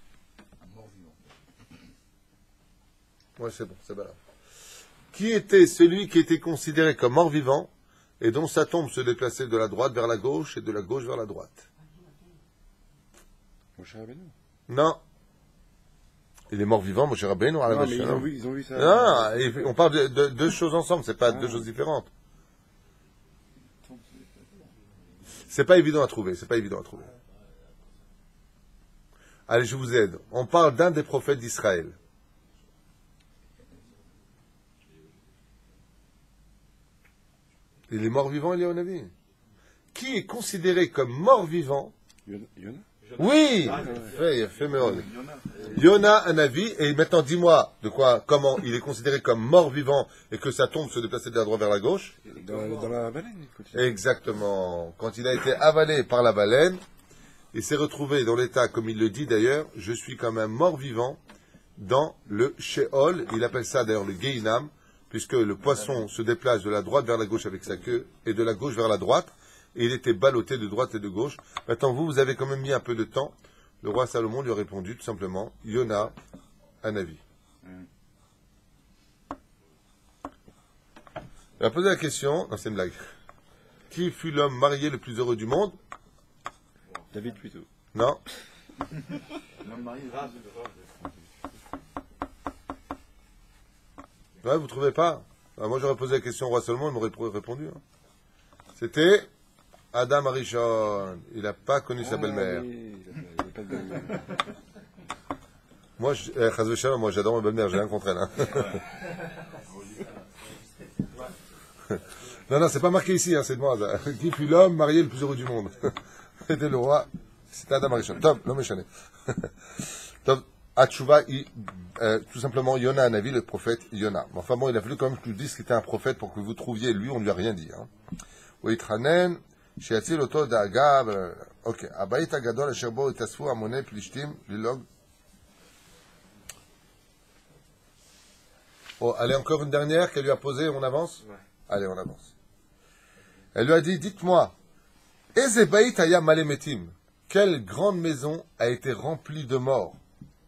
Ouais, c'est bon, c'est bon. Qui était celui qui était considéré comme mort vivant et dont sa tombe se déplaçait de la droite vers la gauche et de la gauche vers la droite? Moshe Rabbeinu. Non. Il est mort vivant, Moshe Rabbeinu, à la Non, mais ils Shalom. ont vu, ils ont vu ça. Non, et on parle de, de deux choses ensemble, c'est pas Ah. deux choses différentes. C'est pas évident à trouver, c'est pas évident à trouver. Allez, je vous aide. On parle d'un des prophètes d'Israël. Il est mort-vivant, il est au avis. Qui est considéré comme mort-vivant? Yona, Yona Oui! Fait, il a fait Méod. Yona, un avis, et maintenant dis-moi de quoi, comment il est considéré comme mort-vivant et que sa tombe se déplaçait de la droite vers la gauche. dans, dans la baleine, il continue. Exactement. Quand il a été avalé par la baleine, il s'est retrouvé dans l'état, comme il le dit d'ailleurs, je suis comme un mort-vivant dans le Sheol. Il appelle ça d'ailleurs le Gehinam, puisque le poisson se déplace de la droite vers la gauche avec sa queue et de la gauche vers la droite. Et il était ballotté de droite et de gauche. Maintenant, vous, vous avez quand même mis un peu de temps. Le roi Salomon lui a répondu tout simplement, Yona, un avis. Il a posé la question, non c'est une blague. Qui fut l'homme marié le plus heureux du monde? David plutôt. Non. L'homme marié, Ouais, vous trouvez pas? Ah, moi j'aurais posé la question au roi Salomon, il m'aurait pr- répondu. hein. C'était Adam Arishon. Il n'a pas connu sa belle-mère. Ah, oui, il a pas- il a pas de belle-mère. Moi, je- eh, Chaz v'Shalom, moi j'adore ma belle-mère, j'ai rien contre elle. hein. non, non, c'est pas marqué ici, hein, c'est de moi. ça. Qui fut l'homme marié le plus heureux du monde? C'était le roi, c'était Adam Arishon. Top, l'homme est chané. Top, Atchouva, il- euh, tout simplement, Yona a un avis, le prophète Yona. Mais enfin bon, il a fallu quand même que je vous dise qu'il était un prophète pour que vous trouviez, lui, on ne lui a rien dit. Hein. Oitranen, שיציל אותו דאגה, ו- אוקיי, הבית הגדול אשר בו התאספו המוני פלישתים ללוג. Oh, allez, encore une dernière qu'elle lui a posée, on avance? Ouais. Allez, on avance. Elle lui a dit, dites-moi, Eze bait haya male metim, quelle grande maison a été remplie de morts?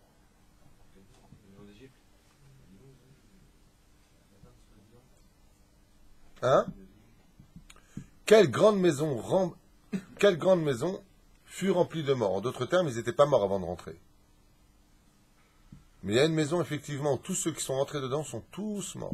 Hein? Quelle grande maison rem- quelle grande maison fut remplie de morts? En d'autres termes, ils n'étaient pas morts avant de rentrer. Mais il y a une maison, effectivement, où tous ceux qui sont rentrés dedans sont tous morts.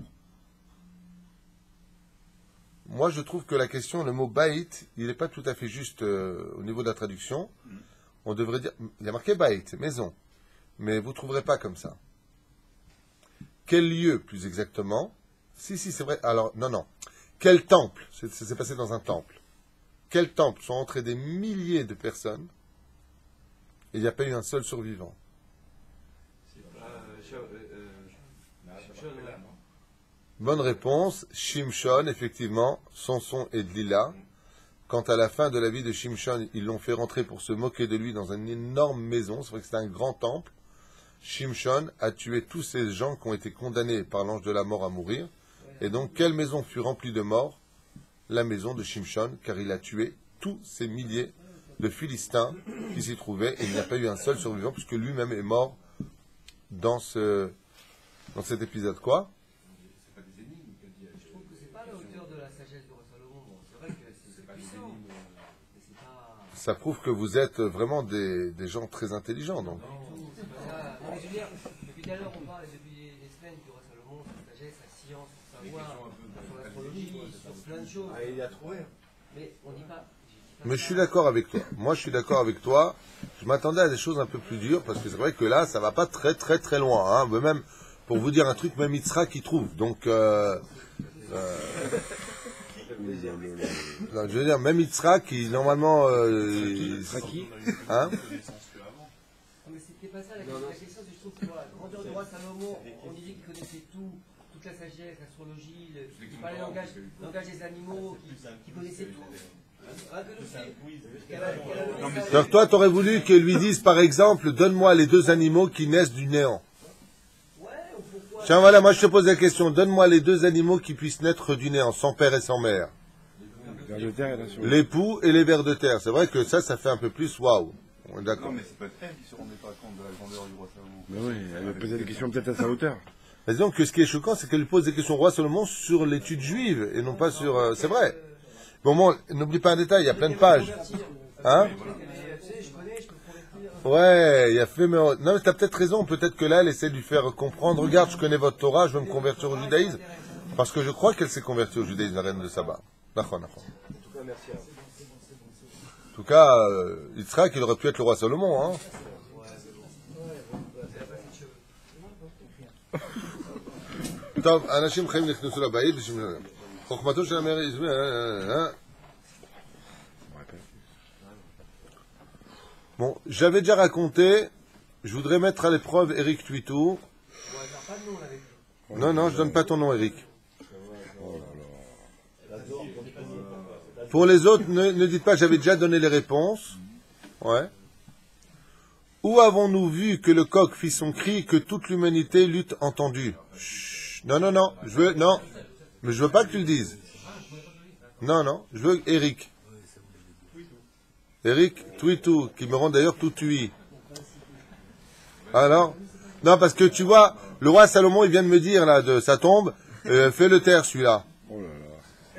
Moi, je trouve que la question, le mot baït, il n'est pas tout à fait juste euh, au niveau de la traduction. On devrait dire, il y a marqué baït, maison. Mais vous ne trouverez pas comme ça. Quel lieu, plus exactement? Si, si, c'est vrai. Alors, non, non. Quel temple? C'est- Ça s'est passé dans un temple. Quel temple sont entrés des milliers de personnes et il n'y a pas eu un seul survivant? Bonne réponse. Shimshon, effectivement, Samson et Delilah. Quand à la fin de la vie de Shimshon, ils l'ont fait rentrer pour se moquer de lui dans une énorme maison, c'est vrai que c'était un grand temple, Shimshon a tué tous ces gens qui ont été condamnés par l'ange de la mort à mourir. Et donc, quelle maison fut remplie de morts? La maison de Shimshon, car il a tué tous ces milliers de Philistins qui s'y trouvaient, et il n'y a pas eu un seul survivant, puisque lui-même est mort dans, ce, dans cet épisode. Quoi? Je trouve que c'est pas à la hauteur de la sagesse du roi Salomon. Bon, c'est vrai que c'est c'est puissant, mais c'est pas. Ça prouve que vous êtes vraiment des, des gens très intelligents, donc. Tout, c'est pas ça. Non, mais je veux dire, depuis tout à l'heure, on parle depuis des semaines du roi Salomon, sa sagesse, sa science, son savoir, sur l'astrologie, sur plein de choses. Ah, il a trouvé. Mais on dit pas. Mais je suis d'accord avec toi. Moi, je suis d'accord avec toi. Je m'attendais à des choses un peu plus dures, parce que c'est vrai que là, ça va pas très très très loin. Hein. Mais même, pour vous dire un truc, même Yitzhak qui trouve. Donc, euh, euh, non, je veux dire, même Yitzhak, qui normalement... Euh, il- hein? Mais c'était pas ça la question. La question, c'est que je trouve que voilà, grandeur du roi Salomon, on disait qu'il connaissait tout, toute la sagesse, l'astrologie, le- qu'il parlait le langage, le langage des animaux, qu'il qu'il connaissait tout. Ah, que nous, c'est- qu'elle a- qu'elle a le message. Donc toi, tu aurais voulu qu'il lui dise, par exemple, donne-moi les deux animaux qui naissent du néant. Ouais, ou pourquoi Tiens, voilà, moi je te pose la question. Donne-moi les deux animaux qui puissent naître du néant, sans père et sans mère. Vers le terre et la sur- L'époux et les vers de terre. C'est vrai que ça, ça fait un peu plus waouh. On est d'accord. Non, mais c'est pas elle qui se rendait pas compte de la grandeur du roi Salomon. Mais oui, elle a posé des questions peut-être à sa hauteur. Mais disons que ce qui est choquant, c'est qu'elle lui pose des questions au roi Salomon sur l'étude juive, et non pas sur... euh, c'est vrai. Bon, bon, n'oublie pas un détail, il y a plein de pages. Hein? Tu sais, je connais, je peux convertir. Ouais, il a fait... Mais... Non, mais t'as peut-être raison. Peut-être que là, elle essaie de lui faire comprendre. Regarde, je connais votre Torah, je veux me convertir au judaïsme. Parce que je crois qu'elle s'est convertie au judaïsme, la reine de Saba. D'accord, d'accord. En tout cas, euh, Yitzhak, il aurait pu être le roi Salomon, hein. טוב, אנשים חיים נכנסו לבית, חוכמתו של המאיר יזמין... Bon, j'avais déjà raconté, je voudrais mettre à l'épreuve Eric Tuitou. Non, non, je donne pas ton nom, Eric. Pour les autres, ne, ne dites pas, j'avais déjà donné les réponses. Ouais. Où avons-nous vu que le coq fit son cri, que toute l'humanité l'eût entendu? Chut. Non, non, non, je veux, non, mais je veux pas que tu le dises. Non, non, je veux Eric. Eric Tuitou, qui me rend d'ailleurs tout tui. Alors? Non, parce que tu vois, le roi Salomon, il vient de me dire, là, de sa tombe, euh, fais le taire, celui-là. Oh là là.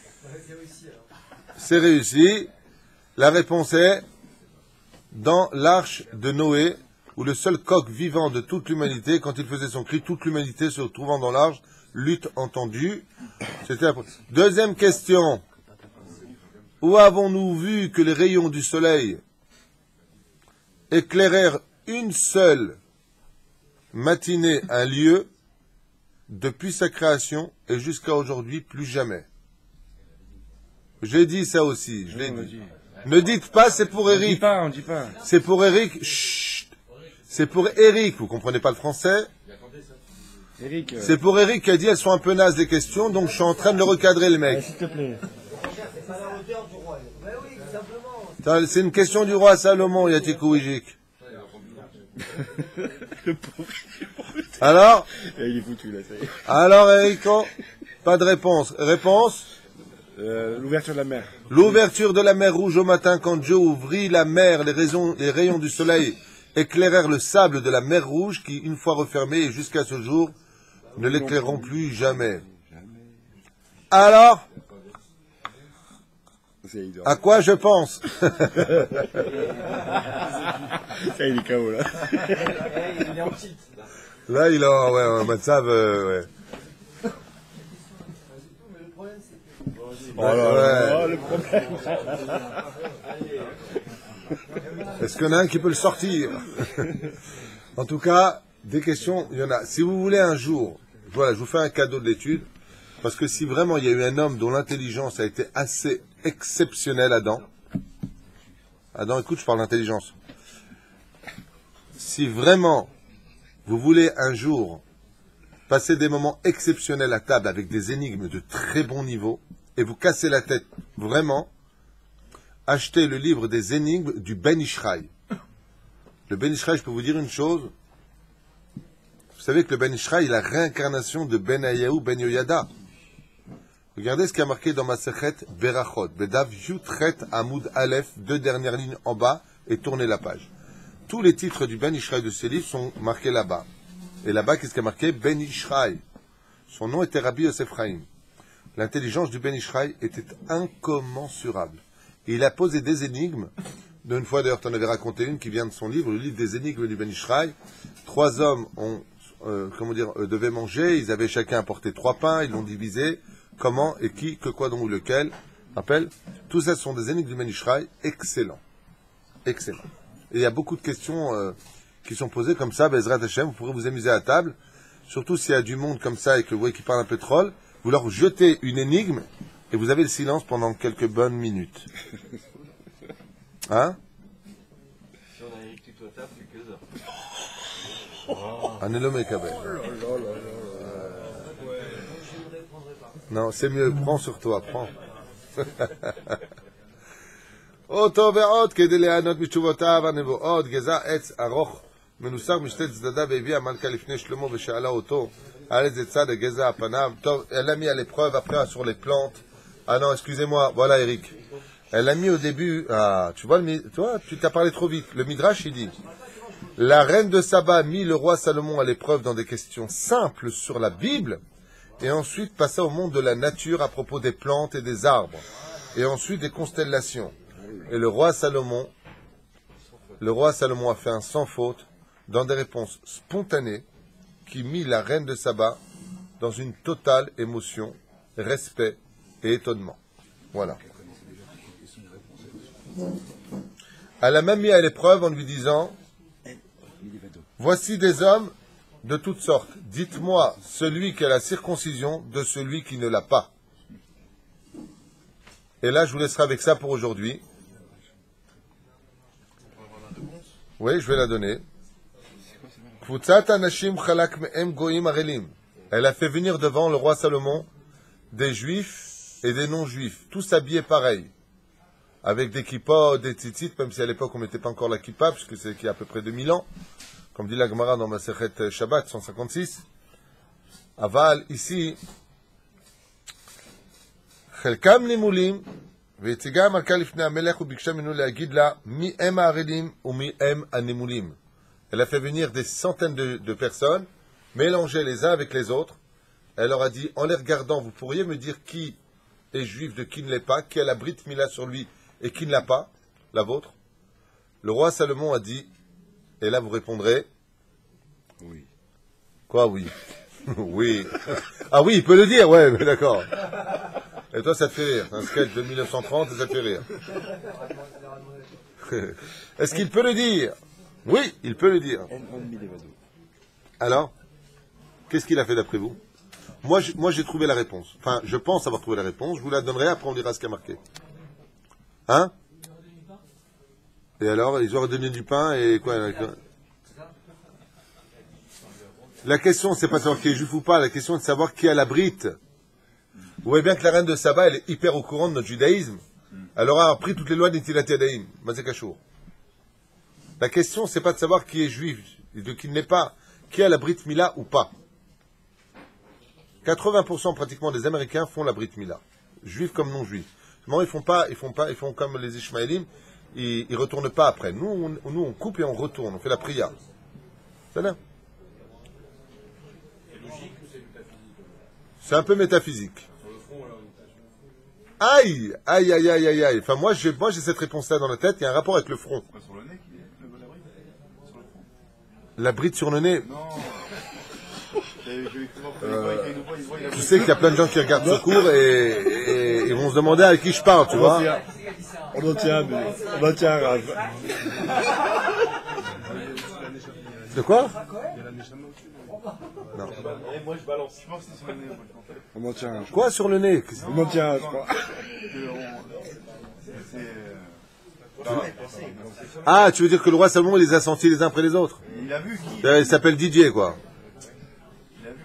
C'est réussi. La réponse est dans l'arche de Noé, où le seul coq vivant de toute l'humanité, quand il faisait son cri, toute l'humanité se trouvant dans l'arche, l'eût entendu. C'était la... Deuxième question. Où avons-nous vu que les rayons du soleil éclairèrent une seule matinée un lieu, depuis sa création et jusqu'à aujourd'hui, plus jamais? J'ai dit ça aussi, je l'ai dit. dit. Ne dites pas, c'est pour Eric. On dit pas, on dit pas. C'est pour Eric. Chut. C'est pour Eric. Vous comprenez pas le français? Eric. Euh... C'est pour Eric qui a dit elles sont un peu nazes les questions, donc je suis en train de le recadrer le mec. Ouais, s'il te plaît. C'est pas la hauteur du roi. Ben oui, simplement. C'est une question du roi Salomon, Yatikou Wijik. Le pauvre. Alors? Il est foutu là, ça y est. Alors Erico, pas de réponse. Réponse? Euh, L'ouverture de la mer. L'ouverture de la mer Rouge au matin, quand Dieu ouvrit la mer, les, raisons, les rayons du soleil éclairèrent le sable de la mer Rouge, qui, une fois refermée, et jusqu'à ce jour, ne l'éclaireront plus jamais. Alors, à quoi je pense? Ça, il est K O là. Il est en titre. Là, il a ouais, un matzav, euh, ouais. Oh là là, ouais. le problème. Est-ce qu'il y en a un qui peut le sortir? En tout cas, des questions, il y en a. Si vous voulez un jour, voilà, je vous fais un cadeau de l'étude, parce que si vraiment il y a eu un homme dont l'intelligence a été assez exceptionnelle, Adam, Adam, écoute, je parle d'intelligence. Si vraiment vous voulez un jour passer des moments exceptionnels à table avec des énigmes de très bon niveau, et vous cassez la tête vraiment, achetez le livre des énigmes du Ben Ishraï. Le Ben Ishraï, je peux vous dire une chose. Vous savez que le Ben Ishraï est la réincarnation de Ben Ayahu Ben Yoyada. Regardez ce qui a marqué dans ma Masechet Berachot. Bedav Yutchet Amoud Aleph, deux dernières lignes en bas, et tournez la page. Tous les titres du Ben Ishraï de ces livres sont marqués là-bas. Et là-bas, qu'est-ce qui a marqué? Ben Ishraï. Son nom était Rabbi Yosef Chaim. L'intelligence du Ben Ishraï était incommensurable. Et il a posé des énigmes. D'une fois, d'ailleurs, tu en avais raconté une qui vient de son livre, le livre des énigmes du Ben Ishraï. Trois hommes ont, euh, comment dire, euh, devaient manger. Ils avaient chacun apporté trois pains. Ils l'ont divisé. Comment et qui, que quoi, dont ou lequel. Rappelle. Tout ça, ce sont des énigmes du Ben Ishraï. Excellent. Excellent. Et il y a beaucoup de questions euh, qui sont posées comme ça. Bezrat Hashem, vous pourrez vous amuser à table. Surtout s'il y a du monde comme ça et que vous voyez qui parle un pétrole. Vous leur jetez une énigme et vous avez le silence pendant quelques bonnes minutes. Hein? Si on a Eric Tuitou à table, c'est que ça. Un élome kabel. Non, c'est mieux. Prends sur toi. Prends. אותו ועוד כדי ליהנות מתשובותיו הנבואות גזע עץ ארוך מנוסר משתי צדדיו והביא המלכה לפני שלמה ושאלה אותו על איזה צד הגזע הפניו. טוב, elle l'a mis à l'épreuve après sur les plantes. Ah non, excusez-moi, voilà Eric. Elle l'a mis au début. Ah, tu vois, le, toi, tu t'as parlé trop vite. Le Midrash, il dit la reine de Saba mit le roi Salomon à l'épreuve dans des questions simples sur la Bible et ensuite passa au monde de la nature à propos des plantes et des arbres et ensuite des constellations. Et le roi Salomon le roi Salomon a fait un sans faute dans des réponses spontanées qui mit la reine de Saba dans une totale émotion, respect et étonnement. Voilà. Elle a même mis à l'épreuve en lui disant « Voici des hommes de toutes sortes. Dites-moi celui qui a la circoncision de celui qui ne l'a pas. » Et là, je vous laisserai avec ça pour aujourd'hui. Oui, je vais la donner. Elle a fait venir devant le roi Salomon des juifs et des non-juifs, tous habillés pareil, avec des kippas, des tzitzit, même si à l'époque on ne mettait pas encore la kippa, puisque c'est qu'il y a à peu près deux mille ans, comme dit la Gemara dans Masechet Shabbat cent cinquante-six. Aval, ici, Chelkam limulim, ve'etziga malka lifnei hamelech ubiksha minu le'agid la mi em ha'arelim ou mi em ha'nemulim. Elle a fait venir des centaines de, de personnes, mélangées les uns avec les autres. Elle leur a dit, en les regardant, vous pourriez me dire qui est juif de qui ne l'est pas, qui a la Brit Mila sur lui et qui ne l'a pas, la vôtre. Le roi Salomon a dit, et là vous répondrez, Oui. Quoi, oui? Oui. Ah oui, il peut le dire, ouais, mais d'accord. Et toi, ça te fait rire. Un sketch de mille neuf cent trente, ça te fait rire. Est-ce qu'il peut le dire? Oui, il peut le dire. Alors, qu'est-ce qu'il a fait d'après vous? Moi, je- moi, j'ai trouvé la réponse. Enfin, je pense avoir trouvé la réponse. Je vous la donnerai, après on dira ce qu'il y a marqué. Hein? Et alors, ils auraient donné du pain et quoi? la- La question, c'est pas de savoir qui est juif ou pas. La question est de savoir qui a la brite. Vous voyez bien que la reine de Saba, elle est hyper au courant de notre judaïsme. Elle aura appris toutes les lois d'Intilat Yadayim. Mazek Ashour. La question, c'est pas de savoir qui est juif et de qui ne l'est pas. Qui a la Brit Mila ou pas. quatre-vingts pour cent pratiquement des Américains font la Brit Mila. Juifs comme non-juifs. Seulement, ils font pas, ils font pas, ils font comme les Ishmaélim. Ils, ils retournent pas après. Nous, on, nous, on coupe et on retourne. On fait la prière. C'est là. C'est un peu métaphysique. Aïe, aïe, aïe, aïe, aïe, aïe. Enfin, moi, j'ai, moi, j'ai cette réponse-là dans la tête. Il y a un rapport avec le front. Quoi, sur le nez qu'il est, le la bride sur le front? La bride sur le nez. Non. J'ai j'ai cru voir que une fois, il voit, il a Tu sais qu'il y a plein de gens qui regardent ce cours et, et ils vont se demander à qui je parle, tu vois. On en tient, mais on en tient, Rav. De quoi? Non. Moi, je balance. Je pense que c'est sur le nez. On en tient, je Quoi sur le nez? On en tient, je crois. C'est. Ah, tu veux dire que le roi Salomon il les a sentis les uns après les autres? Il a vu qui? Euh, Il s'appelle Didier, quoi. Il a vu.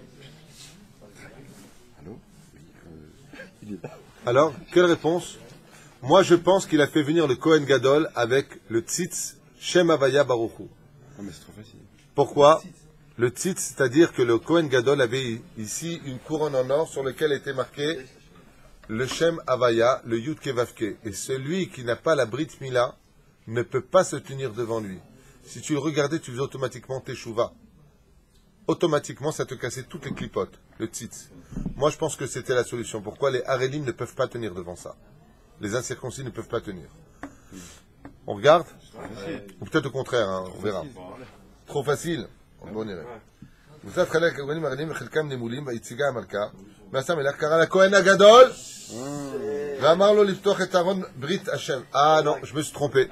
Alors, quelle réponse? Moi, je pense qu'il a fait venir le Kohen Gadol avec le tzitz Shem Havaya Baruchu. Non, mais c'est trop facile. Pourquoi? Le tzitz, c'est-à-dire que le Kohen Gadol avait ici une couronne en or sur laquelle était marqué le Shem Havaya, le Yud Kevavke. Et celui qui n'a pas la Brit Mila ne peut pas se tenir devant lui. Si tu le regardais, tu faisais automatiquement teshuva. Automatiquement, ça te cassait toutes les clipotes, le tzitz. Moi, je pense que c'était la solution. Pourquoi les Harelim ne peuvent pas tenir devant ça? Les incirconcis ne peuvent pas tenir. On regarde? Ou peut-être au contraire, hein, on verra. Trop facile? Bon, on irait. וקבוצת חלק הכהנים הרגילים וחלקם נמולים והציגה המלכה ועשה מלך קרא לכהן הגדול ואמר לו לפתוח את ארון ברית השם. Ah non, je me suis trompé.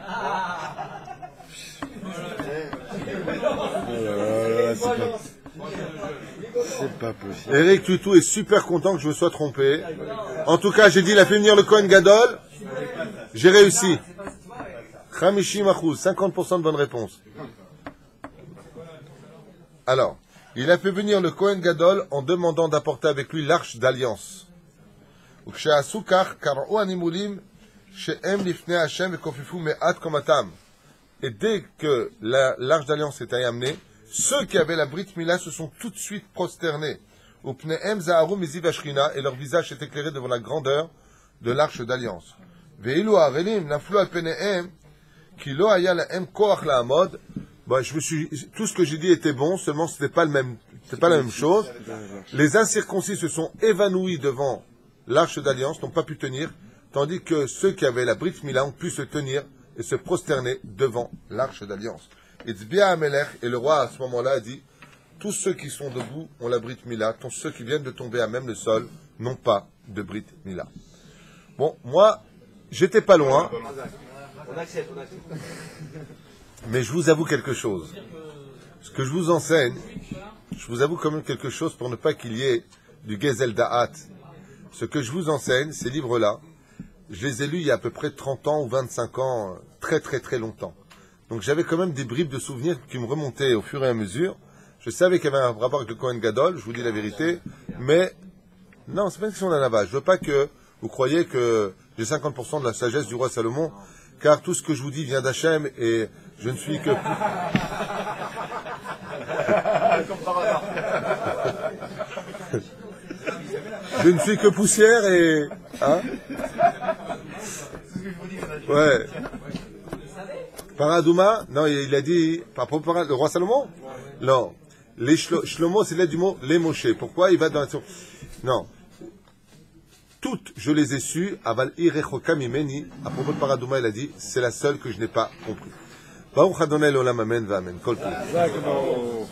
C'est pas possible. Eric Tutou est super content que je me sois trompé. En tout cas, j'ai dit il a fait venir le Kohen Gadol. J'ai réussi. Chamishim Achuz, cinquante pour cent de bonnes réponses. Alors, il a fait venir le Kohen Gadol en demandant d'apporter avec lui l'arche d'alliance. Et dès que la- l'arche d'alliance était amenée, ceux qui avaient la Brit Mila se sont tout de suite prosternés. Et leur visage s'est éclairé devant la grandeur de l'arche d'alliance. Bah, je me suis, tout ce que j'ai dit était bon, seulement c'était pas le même, c'était pas la même chose. Les incirconcis se sont évanouis devant l'arche d'alliance, n'ont pas pu tenir, tandis que ceux qui avaient la Brit Mila ont pu se tenir et se prosterner devant l'arche d'alliance. Itzbia Amelech, et le roi à ce moment-là a dit, tous ceux qui sont debout ont la Brit Mila, tous ceux qui viennent de tomber à même le sol n'ont pas de Brit Mila. Bon, moi, j'étais pas loin, On accepte, on accepte. mais je vous avoue quelque chose. Ce que je vous enseigne, je vous avoue quand même quelque chose pour ne pas qu'il y ait du Gezel Da'at. Ce que je vous enseigne, ces livres-là, je les ai lus il y a à peu près trente ans ou vingt-cinq ans, très très très longtemps. Donc j'avais quand même des bribes de souvenirs qui me remontaient au fur et à mesure. Je savais qu'il y avait un rapport avec le Kohen Gadol, je vous dis la vérité, mais non, c'est pas une question d'un lavage. Je veux pas que vous croyiez que j'ai cinquante pour cent de la sagesse du roi Salomon, car tout ce que je vous dis vient d'Hachem et je ne suis que... je ne suis que poussière et... Hein? Ouais. Paradouma, non, il a dit, par rapport au roi Salomon? Non. Les shlo, Shlomo, c'est l'aide du mot les Moshe. Pourquoi il va dans la... Non. Toutes, je les ai sues, aval irechoka mimeni, à propos de Paradouma, il a dit, c'est la seule que je n'ai pas compris. Baruch Adonai l'olam amen va amen. Kol